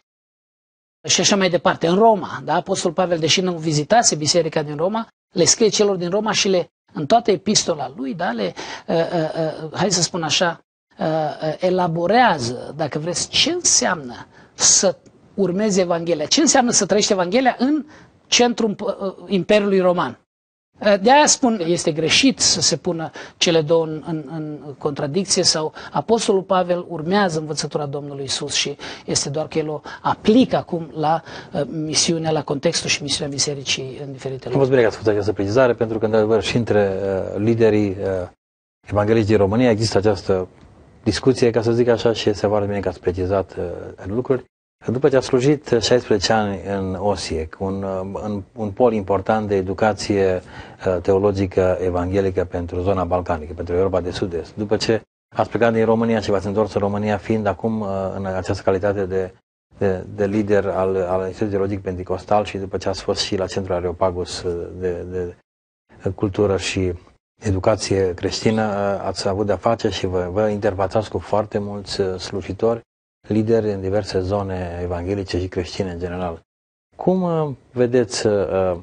[SPEAKER 2] Și așa mai departe. În Roma, da? Apostolul Pavel, deși nu vizitase biserica din Roma, le scrie celor din Roma și le în toată epistola lui, da, le, uh, uh, hai să spun așa, uh, elaborează, dacă vreți, ce înseamnă să urmezi Evanghelia, ce înseamnă să trăiești Evanghelia în centrul uh, Imperiului Roman. De aia spun, este greșit să se pună cele două în, în, în contradicție sau Apostolul Pavel urmează învățătura Domnului Iisus și este doar că el o aplică acum la uh, misiunea, la contextul și misiunea bisericii în diferite locuri.
[SPEAKER 1] Am fost bine că ați făcut această precizare, pentru că, într-adevăr, și între uh, liderii uh, evanghelici din România există această discuție, ca să zic așa, și este foarte bine că ați precizat uh, lucruri. După ce a slujit șaisprezece ani în OSIEC, un, un, un pol important de educație teologică evanghelică pentru zona balcanică, pentru Europa de Sud-Est, după ce ați plecat din România și v-ați întors în România, fiind acum în această calitate de, de, de lider al, al Institutului Teologic Pentecostal și după ce ați fost și la Centrul Areopagus de, de cultură și educație creștină, ați avut de-a face și vă, vă interfațați cu foarte mulți slujitori, lideri în diverse zone evanghelice și creștine în general. Cum uh, vedeți uh, uh,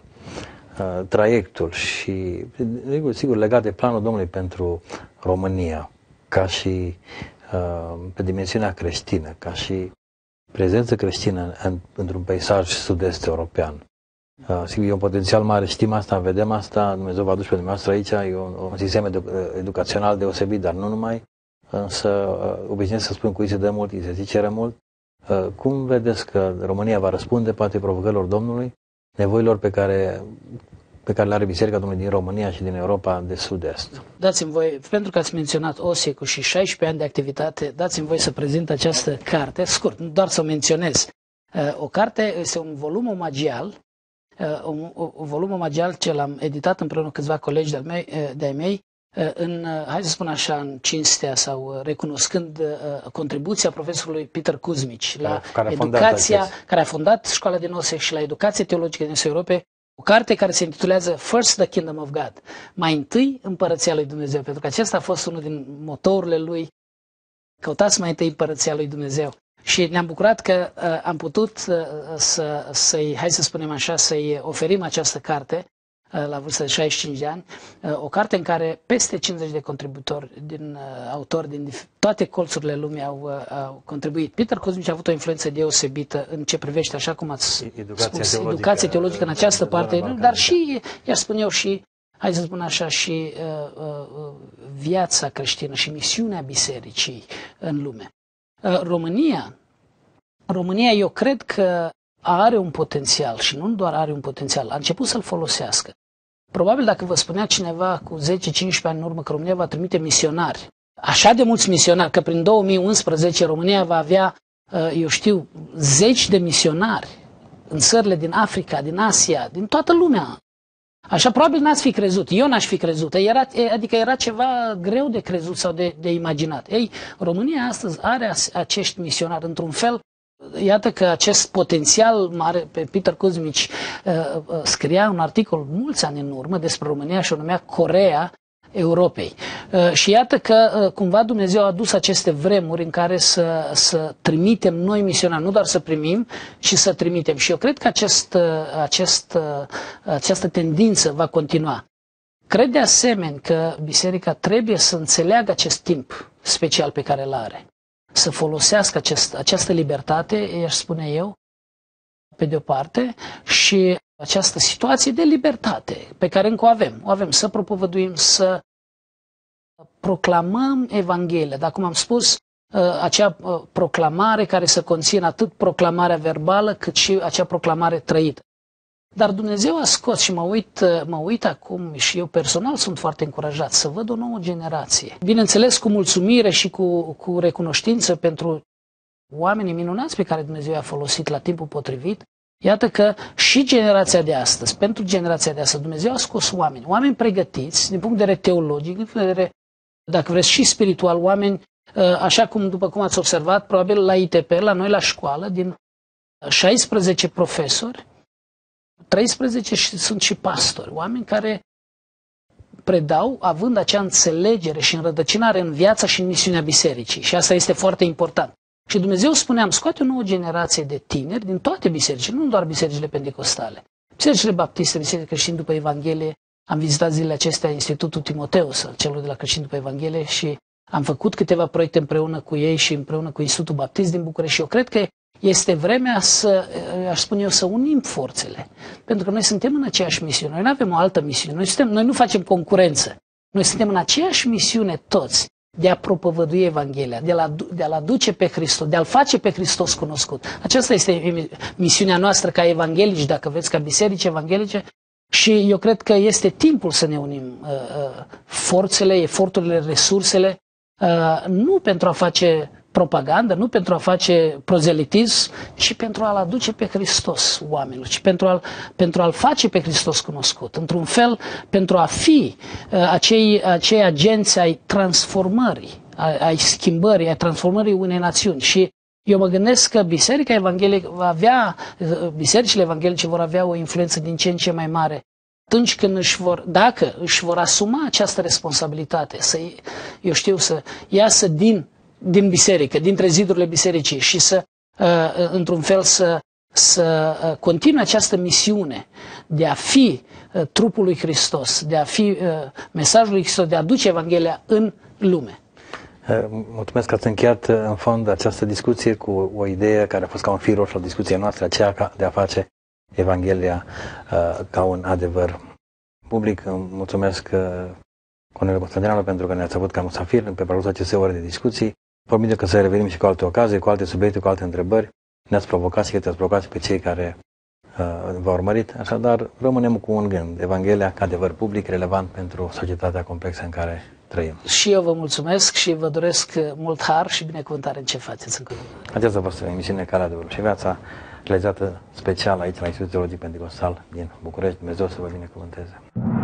[SPEAKER 1] traiectul și, sigur, legat de planul Domnului pentru România, ca și uh, pe dimensiunea creștină, ca și prezență creștină în, într-un peisaj sud-est european? Uh, sigur, e un potențial mare, știm asta, vedem asta, Dumnezeu v-a adus pe dumneavoastră aici, e un, un sistem edu educațional deosebit, dar nu numai. Însă, obișnuiesc să spun, cui se dă mult, îi se zice mult. Cum vedeți că România va răspunde poate provocărilor Domnului, nevoilor pe care, pe care le are Biserica Domnului din România și din Europa de Sud-Est?
[SPEAKER 2] Dați-mi voi, pentru că ați menționat OSIEC-ul și șaisprezece ani de activitate, dați-mi voi să prezint această carte, scurt, nu doar să o menționez. O carte este un volum omagial, un, un volum omagial ce l-am editat împreună cu câțiva colegi de-ai mei, de-ai mei, în, hai să spun așa, în cinstea sau recunoscând uh, contribuția profesorului Peter Kuzmici la
[SPEAKER 1] care
[SPEAKER 2] educația, care a fondat școala din OSIEC și la educație teologică din Europe, o carte care se intitulează First the Kingdom of God, mai întâi Împărăția lui Dumnezeu, pentru că acesta a fost unul din motourile lui, căutați mai întâi Împărăția lui Dumnezeu. Și ne-am bucurat că uh, am putut uh, să, să-i, hai să spunem așa, să-i oferim această carte la vârsta de șaizeci și cinci de ani, o carte în care peste cincizeci de contributori, din autori din toate colțurile lumii au, au contribuit. Peter Kuzmici a avut o influență deosebită în ce privește, așa cum ați
[SPEAKER 1] educația
[SPEAKER 2] spus,
[SPEAKER 1] teologică,
[SPEAKER 2] educație teologică în această parte, dar și, i-aș spune eu, și, hai să spun așa, și uh, uh, viața creștină și misiunea bisericii în lume. Uh, România, România, eu cred că are un potențial și nu doar are un potențial, a început să-l folosească. Probabil dacă vă spunea cineva cu zece cincisprezece ani în urmă că România va trimite misionari, așa de mulți misionari, că prin două mii unsprezece România va avea, eu știu, zeci de misionari în țările din Africa, din Asia, din toată lumea. Așa probabil n-ați fi crezut, eu n-aș fi crezut, era, adică era ceva greu de crezut sau de, de imaginat. Ei, România astăzi are acești misionari într-un fel. Iată că acest potențial mare, pe Peter Kuzmici uh, uh, scria un articol mulți ani în urmă despre România și o numea Coreea Europei. Uh, și iată că uh, cumva Dumnezeu a adus aceste vremuri în care să, să trimitem noi misionari, nu doar să primim, ci să trimitem. Și eu cred că acest, uh, acest, uh, această tendință va continua. Cred de asemenea că Biserica trebuie să înțeleagă acest timp special pe care îl are. Să folosească acest, această libertate, i-aș spune eu, pe de o parte, și această situație de libertate pe care încă o avem. O avem să propovăduim, să proclamăm Evanghelia. Dar, cum am spus, acea proclamare care să conțină atât proclamarea verbală, cât și acea proclamare trăită. Dar Dumnezeu a scos și mă uit, mă uit acum și eu personal sunt foarte încurajat să văd o nouă generație. Bineînțeles cu mulțumire și cu, cu recunoștință pentru oamenii minunați pe care Dumnezeu i-a folosit la timpul potrivit. Iată că și generația de astăzi, pentru generația de astăzi, Dumnezeu a scos oameni, oameni pregătiți din punct de vedere teologic, din punct de vedere, dacă vreți, și spiritual, oameni, așa cum, după cum ați observat, probabil la I T P, la noi la școală, din șaisprezece profesori, treisprezece sunt și pastori, oameni care predau având acea înțelegere și înrădăcinare în viața și în misiunea bisericii. Și asta este foarte important. Și Dumnezeu, spuneam, scoate o nouă generație de tineri din toate bisericile, nu doar bisericile pentecostale. Bisericile baptiste, bisericile creștini după Evanghelie. Am vizitat zilele acestea Institutul Timoteus, al celor de la creștini după Evanghelie, și am făcut câteva proiecte împreună cu ei și împreună cu Institutul Baptist din București. Și eu cred că este vremea să, aș spune eu, să unim forțele. Pentru că noi suntem în aceeași misiune. Noi nu avem o altă misiune. Noi, suntem, noi nu facem concurență. Noi suntem în aceeași misiune toți de a propovădui Evanghelia, de, la, de a-L aduce pe Hristos, de a-L face pe Hristos cunoscut. Aceasta este misiunea noastră ca evanghelici, dacă vreți, ca biserici evanghelice. Și eu cred că este timpul să ne unim uh, uh, forțele, eforturile, resursele, uh, nu pentru a face propagandă, nu pentru a face prozelitism, ci pentru a-L aduce pe Hristos oamenilor, ci pentru a-L, pentru a-L face pe Hristos cunoscut. Într-un fel, pentru a fi uh, acei, acei agenți ai transformării, ai, ai schimbării, ai transformării unei națiuni. Și eu mă gândesc că Biserica Evanghelică va avea, bisericile evanghelice vor avea o influență din ce în ce mai mare atunci când își vor, dacă își vor asuma această responsabilitate, să, eu știu, să iasă din, din biserică, dintre zidurile bisericii și să, uh, într-un fel, să, să continue această misiune de a fi uh, trupul lui Hristos, de a fi uh, mesajul lui Hristos, de a aduce Evanghelia în lume.
[SPEAKER 1] Mulțumesc că ați încheiat în fond această discuție cu o idee care a fost ca un fir roșu la discuția noastră, aceea de a face Evanghelia uh, ca un adevăr public. Mulțumesc uh, Corneliu Constantineanu pentru că ne-ați avut ca musafir pe parcursul acestei ore de discuții. Probabil că să revenim și cu alte ocazii, cu alte subiecte, cu alte întrebări. Ne-ați provocat și că te-ați provocat pe cei care uh, v-au urmărit. Așadar, rămânem cu un gând. Evanghelia ca adevăr public, relevant pentru societatea complexă în care trăim.
[SPEAKER 2] Și eu vă mulțumesc și vă doresc mult har și binecuvântare în ce faceți în continuare.
[SPEAKER 1] Aceasta a fost emisiunea Calea Adevărului și Viața, realizată special aici la Institutul Teologic Pentecostal din București. Dumnezeu să vă binecuvânteze.